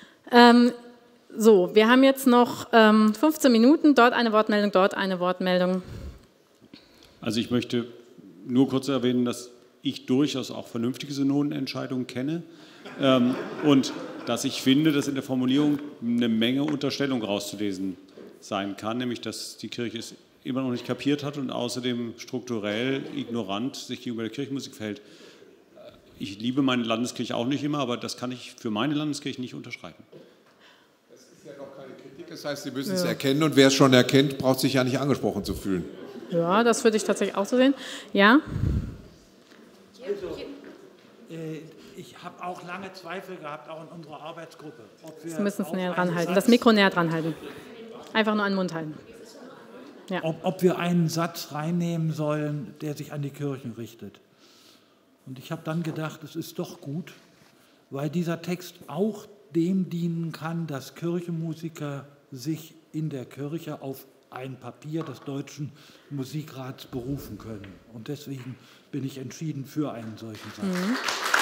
So, wir haben jetzt noch 15 Minuten, dort eine Wortmeldung, dort eine Wortmeldung. Also ich möchte nur kurz erwähnen, dass ich durchaus auch vernünftige Synodenentscheidungen kenne und dass ich finde, dass in der Formulierung eine Menge Unterstellung rauszulesen sein kann, nämlich dass die Kirche es immer noch nicht kapiert hat und außerdem strukturell ignorant sich gegenüber der Kirchenmusik verhält. Ich liebe meine Landeskirche auch nicht immer, aber das kann ich für meine Landeskirche nicht unterschreiben. Das heißt, Sie müssen es erkennen und wer es schon erkennt, braucht sich ja nicht angesprochen zu fühlen. Ja, das würde ich tatsächlich auch so sehen. Ja? Ich habe auch lange Zweifel gehabt, auch in unserer Arbeitsgruppe. Sie müssen es näher dran halten, das Mikro näher dran halten. Einfach nur an den Mund halten. Ja. Ob wir einen Satz reinnehmen sollen, der sich an die Kirchen richtet. Und ich habe dann gedacht, es ist doch gut, weil dieser Text auch dem dienen kann, dass Kirchenmusiker sich in der Kirche auf ein Papier des Deutschen Musikrats berufen können. Und deswegen bin ich entschieden für einen solchen Satz. Mhm.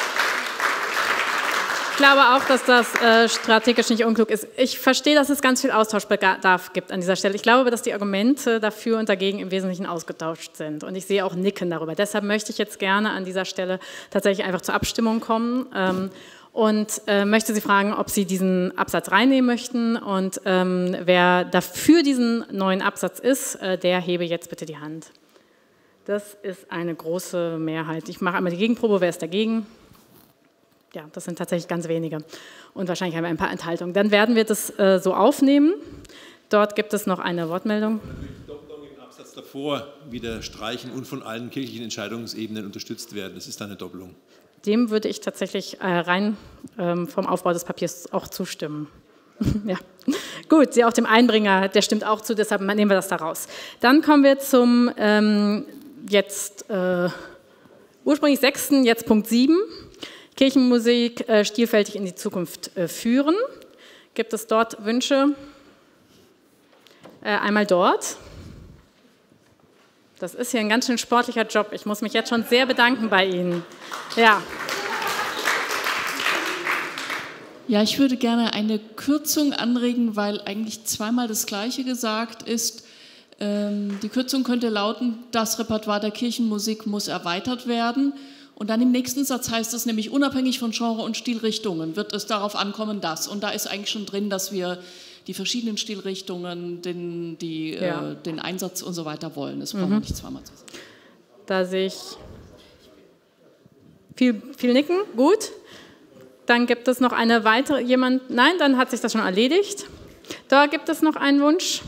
Ich glaube auch, dass das strategisch nicht unklug ist. Ich verstehe, dass es ganz viel Austauschbedarf gibt an dieser Stelle. Ich glaube aber, dass die Argumente dafür und dagegen im Wesentlichen ausgetauscht sind. Und ich sehe auch Nicken darüber. Deshalb möchte ich jetzt gerne an dieser Stelle tatsächlich einfach zur Abstimmung kommen und möchte Sie fragen, ob Sie diesen Absatz reinnehmen möchten. Und wer dafür diesen neuen Absatz ist, der hebe jetzt bitte die Hand. Das ist eine große Mehrheit. Ich mache einmal die Gegenprobe. Wer ist dagegen? Ja, das sind tatsächlich ganz wenige. Und wahrscheinlich haben wir ein paar Enthaltungen. Dann werden wir das so aufnehmen. Dort gibt es noch eine Wortmeldung. Die Doppelung im Absatz davor wieder streichen und von allen kirchlichen Entscheidungsebenen unterstützt werden. Das ist eine Doppelung. Dem würde ich tatsächlich rein vom Aufbau des Papiers auch zustimmen. Ja. Gut, Sie auch dem Einbringer, der stimmt auch zu, deshalb nehmen wir das da raus. Dann kommen wir zum ursprünglich 6., jetzt Punkt 7. Kirchenmusik stilfältig in die Zukunft führen. Gibt es dort Wünsche? Einmal dort. Das ist hier ein ganz schön sportlicher Job. Ich muss mich jetzt schon sehr bedanken bei Ihnen. Ja. Ja, ich würde gerne eine Kürzung anregen, weil eigentlich zweimal das Gleiche gesagt ist. Die Kürzung könnte lauten, das Repertoire der Kirchenmusik muss erweitert werden. Und dann im nächsten Satz heißt es nämlich, unabhängig von Genre und Stilrichtungen wird es darauf ankommen, dass. Und da ist eigentlich schon drin, dass wir die verschiedenen Stilrichtungen, den Einsatz und so weiter wollen. Das brauchen wir nicht zweimal zu sagen. Da sehe ich viel Nicken. Gut. Dann gibt es noch eine weitere, nein, dann hat sich das schon erledigt. Da gibt es noch einen Wunsch.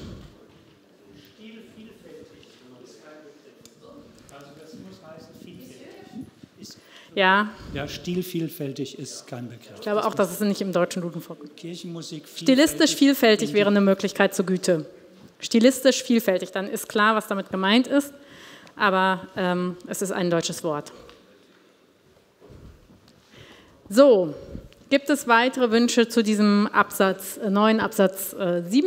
Ja. Ja, stilvielfältig ist kein Begriff. Ich glaube auch, dass es nicht im deutschen Duden vorkommt. Kirchenmusik stilistisch vielfältig wäre eine Möglichkeit zur Güte. Stilistisch vielfältig, dann ist klar, was damit gemeint ist, aber es ist ein deutsches Wort. So, gibt es weitere Wünsche zu diesem neuen Absatz 7?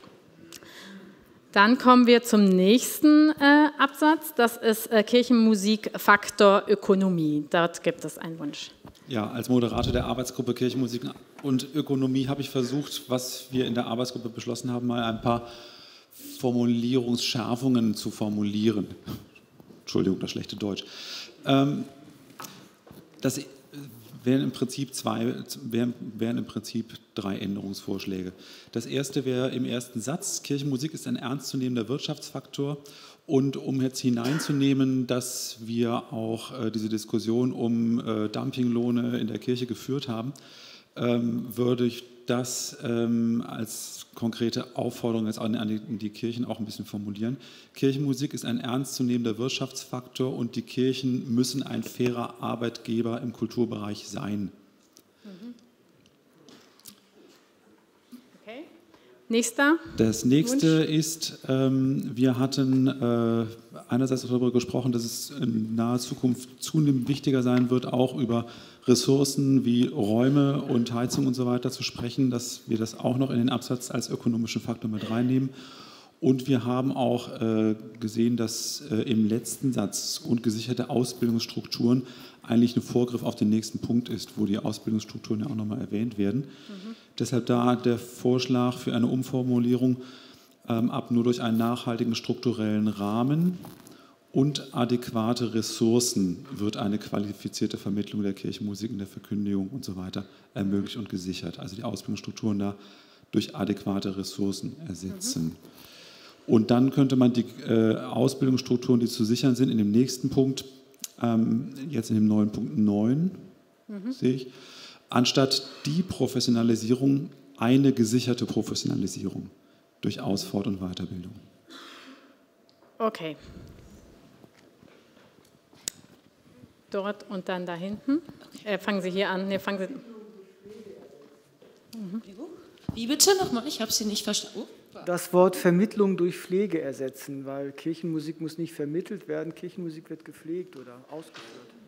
Dann kommen wir zum nächsten Absatz, das ist Kirchenmusik Faktor Ökonomie. Dort gibt es einen Wunsch. Ja, als Moderator der Arbeitsgruppe Kirchenmusik und Ökonomie habe ich versucht, was wir in der Arbeitsgruppe beschlossen haben, mal ein paar Formulierungsschärfungen zu formulieren. Entschuldigung, das schlechte Deutsch. Das wären im Prinzip 3 Änderungsvorschläge. Das erste wäre im ersten Satz, Kirchenmusik ist ein ernstzunehmender Wirtschaftsfaktor. Und um jetzt hineinzunehmen, dass wir auch diese Diskussion um Dumpinglohne in der Kirche geführt haben, würde ich das als konkrete Aufforderung jetzt an die Kirchen auch ein bisschen formulieren. Kirchenmusik ist ein ernstzunehmender Wirtschaftsfaktor und die Kirchen müssen ein fairer Arbeitgeber im Kulturbereich sein. Okay. Nächster. Das nächste Wunsch. ist, wir hatten einerseits darüber gesprochen, dass es in naher Zukunft zunehmend wichtiger sein wird, auch über Ressourcen wie Räume und Heizung und so weiter zu sprechen, dass wir das auch noch in den Absatz als ökonomischen Faktor mit reinnehmen. Und wir haben auch gesehen, dass im letzten Satz grundgesicherte Ausbildungsstrukturen eigentlich ein Vorgriff auf den nächsten Punkt ist, wo die Ausbildungsstrukturen ja auch nochmal erwähnt werden. Deshalb da der Vorschlag für eine Umformulierung ab nur durch einen nachhaltigen strukturellen Rahmen und adäquate Ressourcen wird eine qualifizierte Vermittlung der Kirchenmusik in der Verkündigung und so weiter ermöglicht und gesichert. Also die Ausbildungsstrukturen da durch adäquate Ressourcen ersetzen. Und dann könnte man die Ausbildungsstrukturen, die zu sichern sind, in dem nächsten Punkt, jetzt in dem neuen Punkt 9, sehe ich, anstatt die Professionalisierung eine gesicherte Professionalisierung durch Ausfort- und Weiterbildung. Okay. dort und dann da hinten. Fangen Sie hier an. Nee, fangen Sie. Wie bitte nochmal? Ich habe Sie nicht verstanden. Das Wort Vermittlung durch Pflege ersetzen, weil Kirchenmusik muss nicht vermittelt werden, Kirchenmusik wird gepflegt oder ausgeführt.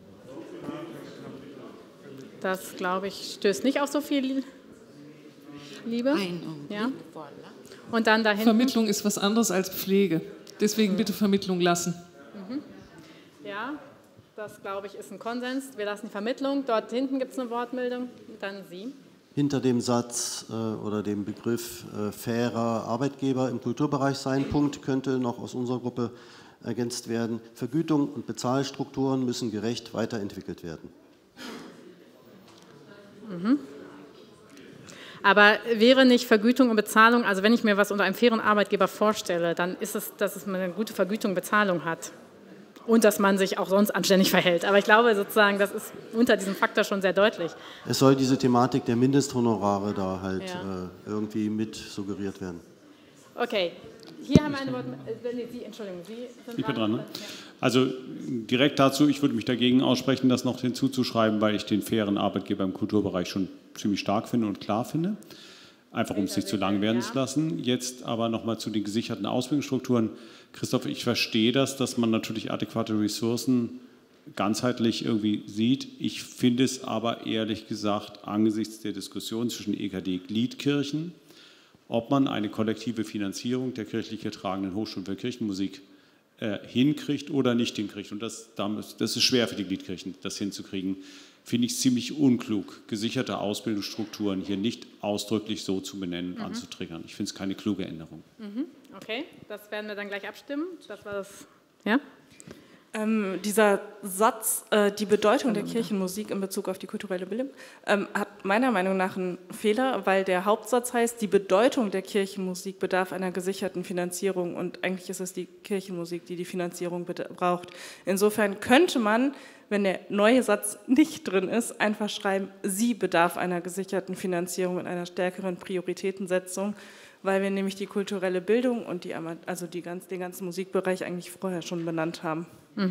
Das, glaube ich, stößt nicht auf so viel Liebe. Ja. Und dann dahin. Vermittlung ist was anderes als Pflege. Deswegen bitte Vermittlung lassen. Ja, das, glaube ich, ist ein Konsens. Wir lassen die Vermittlung. Dort hinten gibt es eine Wortmeldung. Dann Sie. Hinter dem Satz oder dem Begriff fairer Arbeitgeber im Kulturbereich sein Punkt könnte noch aus unserer Gruppe ergänzt werden. Vergütung und Bezahlstrukturen müssen gerecht weiterentwickelt werden. Aber wäre nicht Vergütung und Bezahlung, also wenn ich mir was unter einem fairen Arbeitgeber vorstelle, dann ist es, dass man eine gute Vergütung und Bezahlung hat und dass man sich auch sonst anständig verhält. Aber ich glaube sozusagen, das ist unter diesem Faktor schon sehr deutlich. Es soll diese Thematik der Mindesthonorare da halt irgendwie mit suggeriert werden. Okay, hier haben wir eine Sie, Entschuldigung, Sie sind Ich bin dran, ne? Also direkt dazu, ich würde mich dagegen aussprechen, das noch hinzuzuschreiben, weil ich den fairen Arbeitgeber im Kulturbereich schon ziemlich stark finde und klar finde. Einfach um es nicht zu lang werden zu lassen. Jetzt aber nochmal zu den gesicherten Ausbildungsstrukturen. Christoph, ich verstehe das, dass man natürlich adäquate Ressourcen ganzheitlich irgendwie sieht. Ich finde es aber ehrlich gesagt angesichts der Diskussion zwischen EKD-Gliedkirchen, ob man eine kollektive Finanzierung der kirchlich getragenen Hochschulen für Kirchenmusik hinkriegt oder nicht hinkriegt. Und das ist schwer für die Gliedkirchen, das hinzukriegen. Finde ich ziemlich unklug, gesicherte Ausbildungsstrukturen hier nicht ausdrücklich so zu benennen, anzutriggern. Ich finde es keine kluge Änderung. Okay, das werden wir dann gleich abstimmen. Das war das. Ja? Dieser Satz, die Bedeutung der Kirchenmusik in Bezug auf die kulturelle Bildung, hat meiner Meinung nach einen Fehler, weil der Hauptsatz heißt, die Bedeutung der Kirchenmusik bedarf einer gesicherten Finanzierung und eigentlich ist es die Kirchenmusik, die die Finanzierung braucht. Insofern könnte man, wenn der neue Satz nicht drin ist, einfach schreiben, sie bedarf einer gesicherten Finanzierung und einer stärkeren Prioritätensetzung, weil wir nämlich die kulturelle Bildung und den ganzen Musikbereich eigentlich vorher schon benannt haben.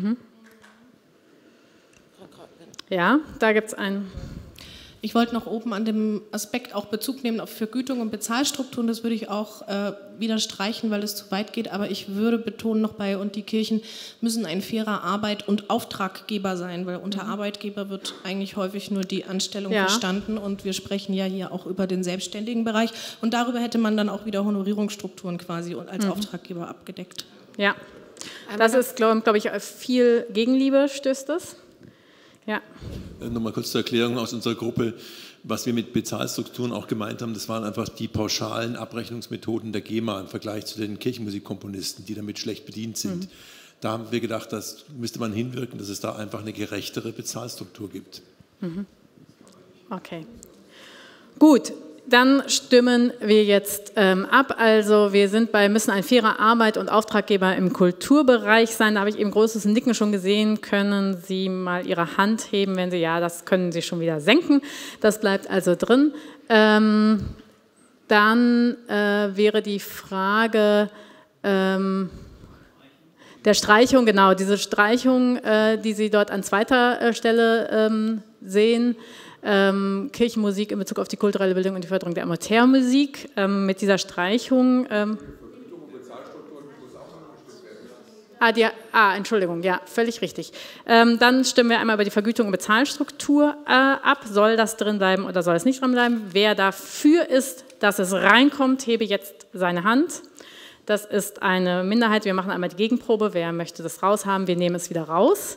Ja, da gibt es einen. Ich wollte noch oben an dem Aspekt auch Bezug nehmen auf Vergütung und Bezahlstrukturen. Das würde ich auch wieder streichen, weil es zu weit geht. Aber ich würde betonen noch und die Kirchen müssen ein fairer Arbeit- und Auftraggeber sein, weil unter Arbeitgeber wird eigentlich häufig nur die Anstellung verstanden. Und wir sprechen ja hier auch über den selbstständigen Bereich. Und darüber hätte man dann auch wieder Honorierungsstrukturen quasi als Auftraggeber abgedeckt. Ja, das ist, glaube ich, viel Gegenliebe stößt das. Ja. Nochmal kurz zur Erklärung aus unserer Gruppe. Was wir mit Bezahlstrukturen auch gemeint haben, das waren einfach die pauschalen Abrechnungsmethoden der GEMA im Vergleich zu den Kirchenmusikkomponisten, die damit schlecht bedient sind. Da haben wir gedacht, das müsste man hinwirken, dass es da einfach eine gerechtere Bezahlstruktur gibt. Okay. Gut. Dann stimmen wir jetzt ab. Also wir müssen ein fairer Arbeit- und Auftraggeber im Kulturbereich sein. Da habe ich eben großes Nicken schon gesehen. Können Sie mal Ihre Hand heben, wenn Sie, ja, das können Sie schon wieder senken. Das bleibt also drin. Dann wäre die Frage der Streichung, genau, diese Streichung, die Sie dort an zweiter Stelle sehen. Kirchenmusik in Bezug auf die kulturelle Bildung und die Förderung der Amateurmusik. Mit dieser Streichung. Entschuldigung, ja, völlig richtig. Dann stimmen wir einmal über die Vergütung und Bezahlstruktur ab. Soll das drin bleiben oder soll es nicht drin bleiben? Wer dafür ist, dass es reinkommt, hebe jetzt seine Hand. Das ist eine Minderheit. Wir machen einmal die Gegenprobe. Wer möchte das raushaben? Wir nehmen es wieder raus.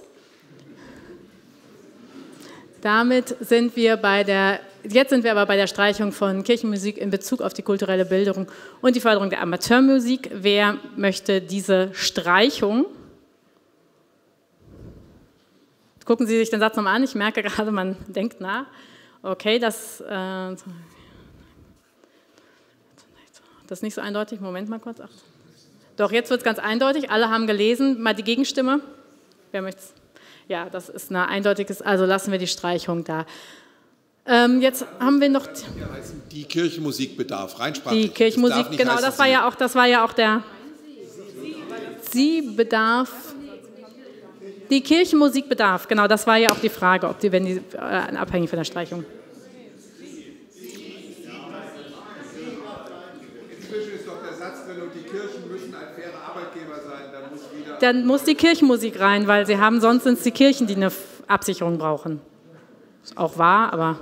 Damit sind wir jetzt sind wir aber bei der Streichung von Kirchenmusik in Bezug auf die kulturelle Bildung und die Förderung der Amateurmusik. Wer möchte diese Streichung? Gucken Sie sich den Satz nochmal an. Ich merke gerade, man denkt nach. Okay, das ist nicht so eindeutig. Moment mal kurz. Doch, jetzt wird es ganz eindeutig. Alle haben gelesen. Mal die Gegenstimme. Wer möchte es? Ja, das ist ein eindeutiges, also lassen wir die Streichung da. Jetzt haben wir noch die Kirchenmusik bedarf, reinsprachlich. Die Kirchenmusik, genau, das war ja auch der Sie bedarf. Die Kirchenmusikbedarf, genau, das war ja auch die Frage, ob wenn die abhängig von der Streichung. Inzwischen ist doch der Satz drin, und die Kirchen müssen ein fairer Arbeitgeber sein, dann muss die Kirchenmusik rein, weil sie haben, sonst sind es die Kirchen, die eine Absicherung brauchen. Ist auch wahr, aber...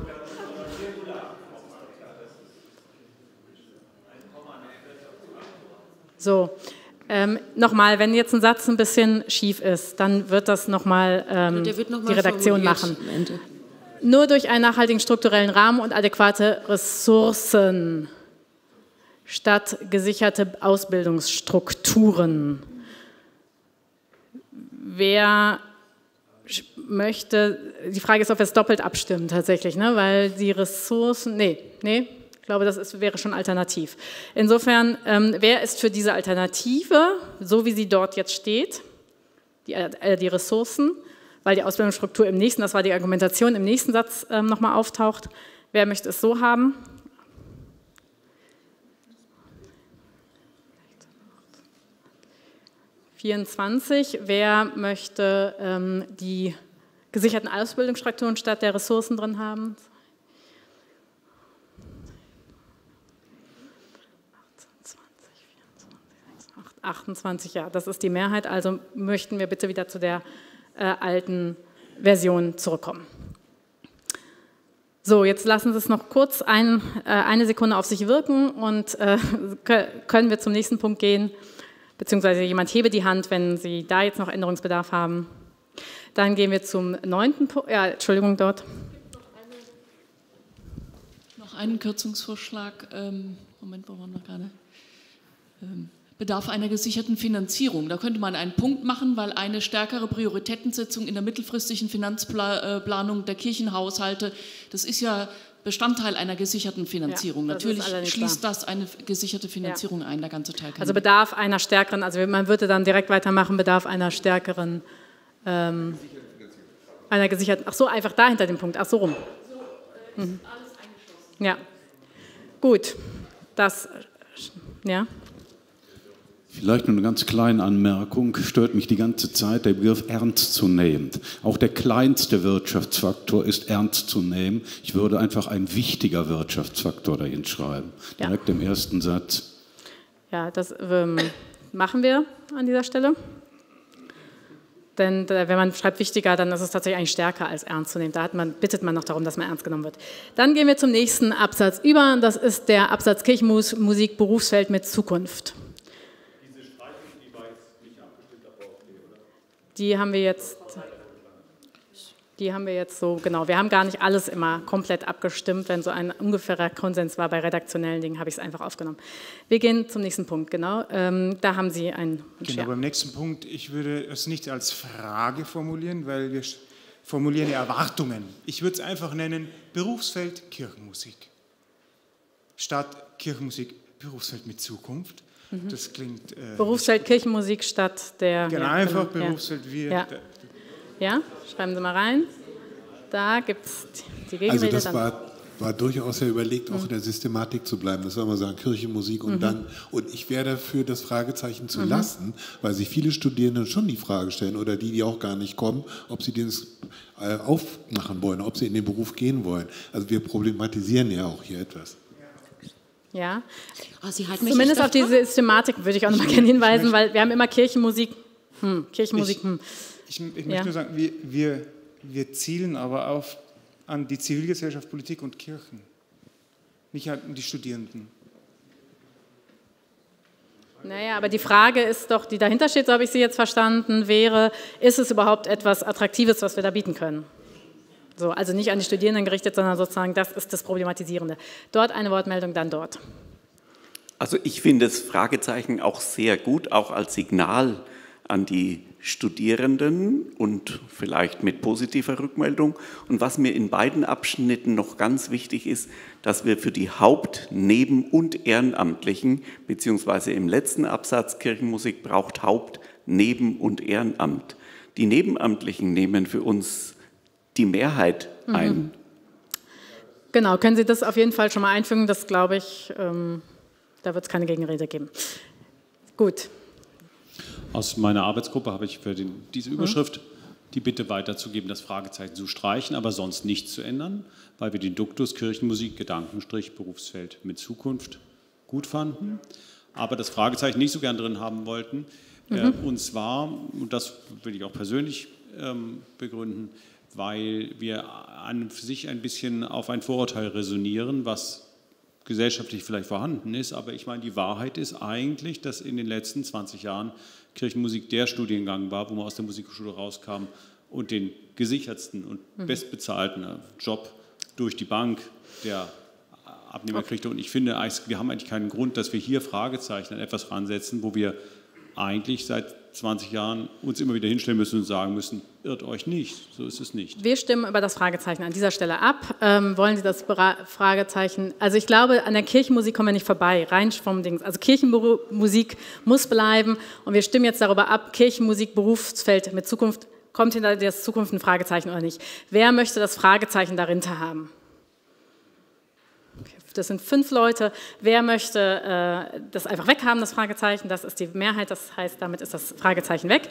So, nochmal, wenn jetzt ein Satz ein bisschen schief ist, dann wird das nochmal die Redaktion machen. Nur durch einen nachhaltigen strukturellen Rahmen und adäquate Ressourcen statt gesicherte Ausbildungsstrukturen. Wer möchte, die Frage ist, ob wir es doppelt abstimmen tatsächlich, ne? Weil die Ressourcen, nee, ich glaube, das wäre schon alternativ. Insofern, wer ist für diese Alternative, so wie sie dort jetzt steht, die Ressourcen, weil die Ausbildungsstruktur im nächsten, das war die Argumentation, im nächsten Satz nochmal auftaucht. Wer möchte es so haben? Wer möchte die gesicherten Ausbildungsstrukturen statt der Ressourcen drin haben? 28, ja, das ist die Mehrheit, also möchten wir bitte wieder zu der alten Version zurückkommen. So, jetzt lassen Sie es noch kurz eine Sekunde auf sich wirken und können wir zum nächsten Punkt gehen, beziehungsweise jemand hebe die Hand, wenn Sie da jetzt noch Änderungsbedarf haben. Dann gehen wir zum 9. Punkt, ja, Entschuldigung, dort. Noch einen Kürzungsvorschlag, Moment, wo waren wir gerade? Bedarf einer gesicherten Finanzierung. Da könnte man einen Punkt machen, weil eine stärkere Prioritätensetzung in der mittelfristigen Finanzplanung der Kirchenhaushalte, das ist ja Bestandteil einer gesicherten Finanzierung. Ja, natürlich schließt das eine gesicherte Finanzierung ein, der ganze Teil. Also Bedarf einer stärkeren, also man würde dann direkt weitermachen, Bedarf einer stärkeren, einer gesicherten, ach so, einfach da hinter dem Punkt, ach so rum. Mhm. Ja, gut, das, ja. Vielleicht nur eine ganz kleine Anmerkung, stört mich die ganze Zeit der Begriff ernstzunehmend. Auch der kleinste Wirtschaftsfaktor ist ernst zu nehmen. Ich würde einfach ein wichtiger Wirtschaftsfaktor dahin schreiben, direkt im ersten Satz. Ja, das machen wir an dieser Stelle. Denn wenn man schreibt wichtiger, dann ist es tatsächlich eigentlich stärker als ernst zu nehmen. Da bittet man noch darum, dass man ernst genommen wird. Dann gehen wir zum nächsten Absatz über. Das ist der Absatz Kirchenmusik, Berufsfeld mit Zukunft. Die haben wir jetzt so, genau, wir haben gar nicht alles immer komplett abgestimmt, wenn so ein ungefährer Konsens war bei redaktionellen Dingen, habe ich es einfach aufgenommen. Wir gehen zum nächsten Punkt, genau, da haben Sie einen Wunsch. Genau, beim nächsten Punkt, ich würde es nicht als Frage formulieren, weil wir formulieren Erwartungen. Ich würde es einfach nennen, Berufsfeld Kirchenmusik. Statt Kirchenmusik, Berufsfeld mit Zukunft. Das klingt... Berufsfeld Kirchenmusik statt der... Genau, einfach Berufsfeld wie... Ja, schreiben Sie mal rein. Da gibt es die Gegenrede. Also das war durchaus ja überlegt, auch in der Systematik zu bleiben. Das soll man sagen, Kirchenmusik und dann... Und ich wäre dafür, das Fragezeichen zu lassen, weil sich viele Studierende schon die Frage stellen, oder die auch gar nicht kommen, ob sie den aufmachen wollen, ob sie in den Beruf gehen wollen. Also wir problematisieren ja auch hier etwas. Ja, zumindest auf diese Systematik würde ich auch noch mal gerne hinweisen, weil wir haben immer Kirchenmusik, Ich möchte nur sagen, wir zielen aber an die Zivilgesellschaft, Politik und Kirchen, nicht an die Studierenden. Naja, aber die Frage ist doch, die dahinter steht, so habe ich sie jetzt verstanden, wäre, ist es überhaupt etwas Attraktives, was wir da bieten können? So, also nicht an die Studierenden gerichtet, sondern sozusagen, das ist das Problematisierende. Dort eine Wortmeldung, dann dort. Also ich finde das Fragezeichen auch sehr gut, auch als Signal an die Studierenden und vielleicht mit positiver Rückmeldung. Und was mir in beiden Abschnitten noch ganz wichtig ist, dass wir für die Haupt-, Neben- und Ehrenamtlichen, beziehungsweise im letzten Absatz, Kirchenmusik braucht Haupt-, Neben- und Ehrenamt. Die Nebenamtlichen nehmen für uns die Mehrheit ein. Genau, können Sie das auf jeden Fall schon mal einfügen, das glaube ich, da wird es keine Gegenrede geben. Gut. Aus meiner Arbeitsgruppe habe ich für diese Überschrift die Bitte weiterzugeben, das Fragezeichen zu streichen, aber sonst nichts zu ändern, weil wir den Duktus Kirchenmusik, Gedankenstrich, Berufsfeld mit Zukunft gut fanden, aber das Fragezeichen nicht so gern drin haben wollten. Und zwar, und das will ich auch persönlich begründen, weil wir an sich ein bisschen auf ein Vorurteil resonieren, was gesellschaftlich vielleicht vorhanden ist, aber ich meine, die Wahrheit ist eigentlich, dass in den letzten 20 Jahren Kirchenmusik der Studiengang war, wo man aus der Musikhochschule rauskam und den gesichertsten und bestbezahlten Job durch die Bank der Abnehmer kriegte. Und ich finde, wir haben eigentlich keinen Grund, dass wir hier Fragezeichen an etwas ransetzen, wo wir eigentlich seit 20 Jahren uns immer wieder hinstellen müssen und sagen müssen, irrt euch nicht, so ist es nicht. Wir stimmen über das Fragezeichen an dieser Stelle ab. Wollen Sie das Fragezeichen, also ich glaube, an der Kirchenmusik kommen wir nicht vorbei, rein vom Dings. Also Kirchenmusik muss bleiben und wir stimmen jetzt darüber ab, Kirchenmusik, Berufsfeld mit Zukunft, kommt hinter der Zukunft ein Fragezeichen oder nicht. Wer möchte das Fragezeichen dahinter haben? Das sind 5 Leute. Wer möchte das einfach weghaben, das Fragezeichen? Das ist die Mehrheit, das heißt, damit ist das Fragezeichen weg.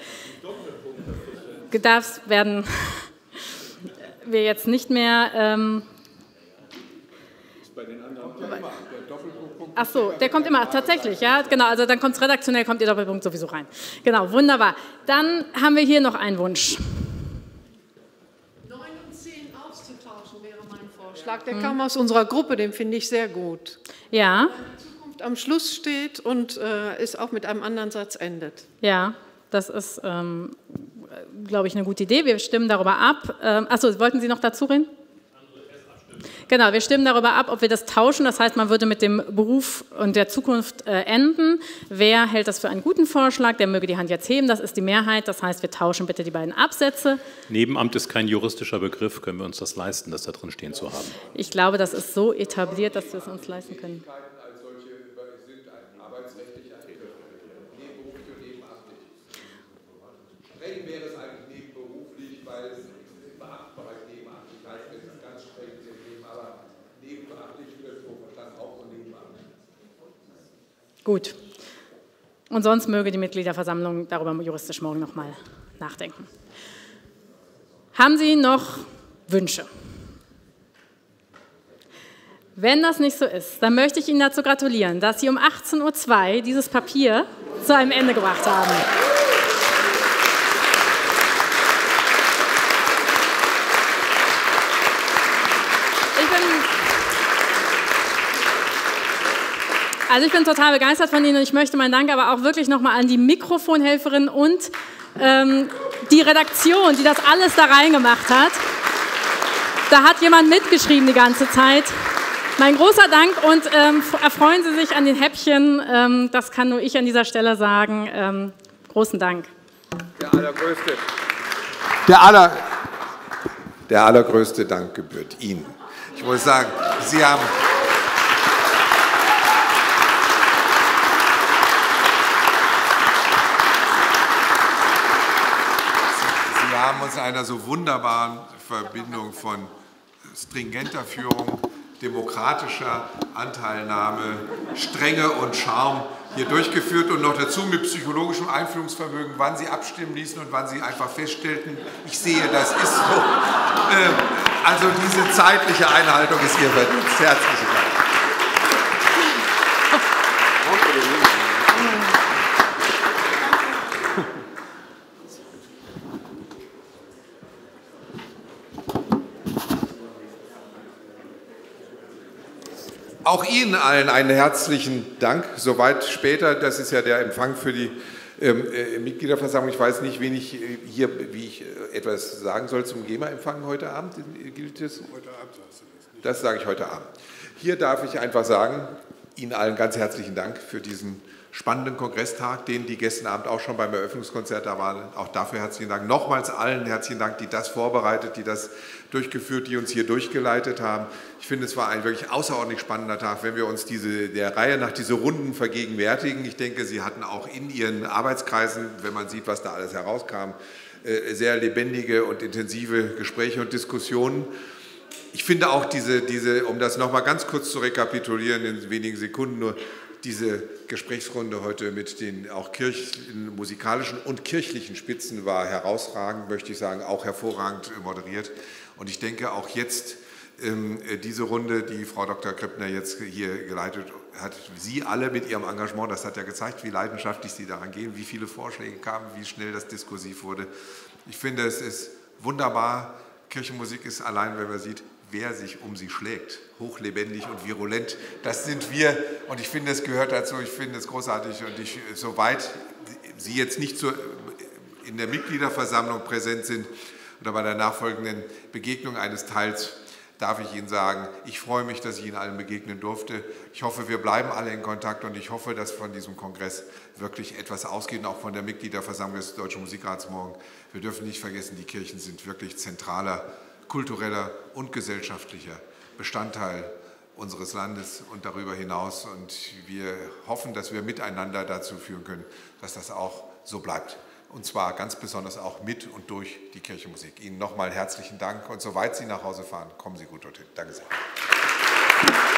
Das werden wir jetzt nicht mehr... Ach so, der kommt immer, tatsächlich, ja, genau, also dann kommt es redaktionell, kommt Ihr Doppelpunkt sowieso rein. Genau, wunderbar. Dann haben wir hier noch einen Wunsch. Der kam aus unserer Gruppe, den finde ich sehr gut. Ja. Weil die Zukunft am Schluss steht und es auch mit einem anderen Satz endet. Ja, das ist, glaube ich, eine gute Idee. Wir stimmen darüber ab. Achso, wollten Sie noch dazu reden? Genau, wir stimmen darüber ab, ob wir das tauschen. Das heißt, man würde mit dem Beruf und der Zukunft enden. Wer hält das für einen guten Vorschlag? Der möge die Hand jetzt heben. Das ist die Mehrheit. Das heißt, wir tauschen bitte die beiden Absätze. Nebenamt ist kein juristischer Begriff. Können wir uns das leisten, das da drin stehen zu haben? Ich glaube, das ist so etabliert, dass wir es uns leisten können. Streng wäre es eigentlich nebenberuflich, weil es im Beamtenbereich Nebenamtlichkeit ist, das ganz streng zu nehmen, aber nebenamtlich wird so verstanden auch so nebenamtlich. Gut. Und sonst möge die Mitgliederversammlung darüber juristisch morgen nochmal nachdenken. Haben Sie noch Wünsche? Wenn das nicht so ist, dann möchte ich Ihnen dazu gratulieren, dass Sie um 18:02 Uhr dieses Papier zu einem Ende gebracht haben. Also ich bin total begeistert von Ihnen und ich möchte meinen Dank aber auch wirklich nochmal an die Mikrofonhelferin und die Redaktion, die das alles da reingemacht hat. Da hat jemand mitgeschrieben die ganze Zeit. Mein großer Dank und erfreuen Sie sich an den Häppchen. Das kann nur ich an dieser Stelle sagen. Großen Dank. Der allergrößte Dank gebührt Ihnen. Ich muss sagen, Sie haben... Wir haben uns in einer so wunderbaren Verbindung von stringenter Führung, demokratischer Anteilnahme, Strenge und Charme hier durchgeführt und noch dazu mit psychologischem Einfühlungsvermögen, wann Sie abstimmen ließen und wann Sie einfach feststellten, ich sehe, das ist so. Also diese zeitliche Einhaltung ist Ihr Verdienst. Herzlichen Dank. Auch Ihnen allen einen herzlichen Dank. Soweit später, das ist ja der Empfang für die Mitgliederversammlung. Ich weiß nicht, wie ich etwas sagen soll zum GEMA-Empfang heute Abend. Gilt das? Heute Abend sagst du das nicht. Das sage ich heute Abend. Hier darf ich einfach sagen, Ihnen allen ganz herzlichen Dank für diesen spannenden Kongresstag, den die gestern Abend auch schon beim Eröffnungskonzert da waren. Auch dafür herzlichen Dank. Nochmals allen herzlichen Dank, die das vorbereitet, die das durchgeführt, die uns hier durchgeleitet haben. Ich finde, es war ein wirklich außerordentlich spannender Tag, wenn wir uns der Reihe nach diese Runden vergegenwärtigen. Ich denke, Sie hatten auch in Ihren Arbeitskreisen, wenn man sieht, was da alles herauskam, sehr lebendige und intensive Gespräche und Diskussionen. Ich finde auch um das nochmal ganz kurz zu rekapitulieren, in wenigen Sekunden nur, Diese Gesprächsrunde heute mit den auch musikalischen und kirchlichen Spitzen war herausragend, möchte ich sagen, auch hervorragend moderiert. Und ich denke auch jetzt, diese Runde, die Frau Dr. Krippner jetzt hier geleitet hat, Sie alle mit Ihrem Engagement, das hat ja gezeigt, wie leidenschaftlich Sie daran gehen, wie viele Vorschläge kamen, wie schnell das diskursiv wurde. Ich finde, es ist wunderbar. Kirchenmusik ist allein, wenn man sieht, wer sich um sie schlägt, hochlebendig und virulent. Das sind wir und ich finde, es gehört dazu. Ich finde es großartig und soweit Sie jetzt nicht in der Mitgliederversammlung präsent sind oder bei der nachfolgenden Begegnung eines Teils, darf ich Ihnen sagen, ich freue mich, dass ich Ihnen allen begegnen durfte. Ich hoffe, wir bleiben alle in Kontakt und ich hoffe, dass von diesem Kongress wirklich etwas ausgeht, und auch von der Mitgliederversammlung des Deutschen Musikrats morgen. Wir dürfen nicht vergessen, die Kirchen sind wirklich zentraler kultureller und gesellschaftlicher Bestandteil unseres Landes und darüber hinaus. Und wir hoffen, dass wir miteinander dazu führen können, dass das auch so bleibt. Und zwar ganz besonders auch mit und durch die Kirchenmusik. Ihnen nochmal herzlichen Dank und soweit Sie nach Hause fahren, kommen Sie gut dorthin. Danke sehr.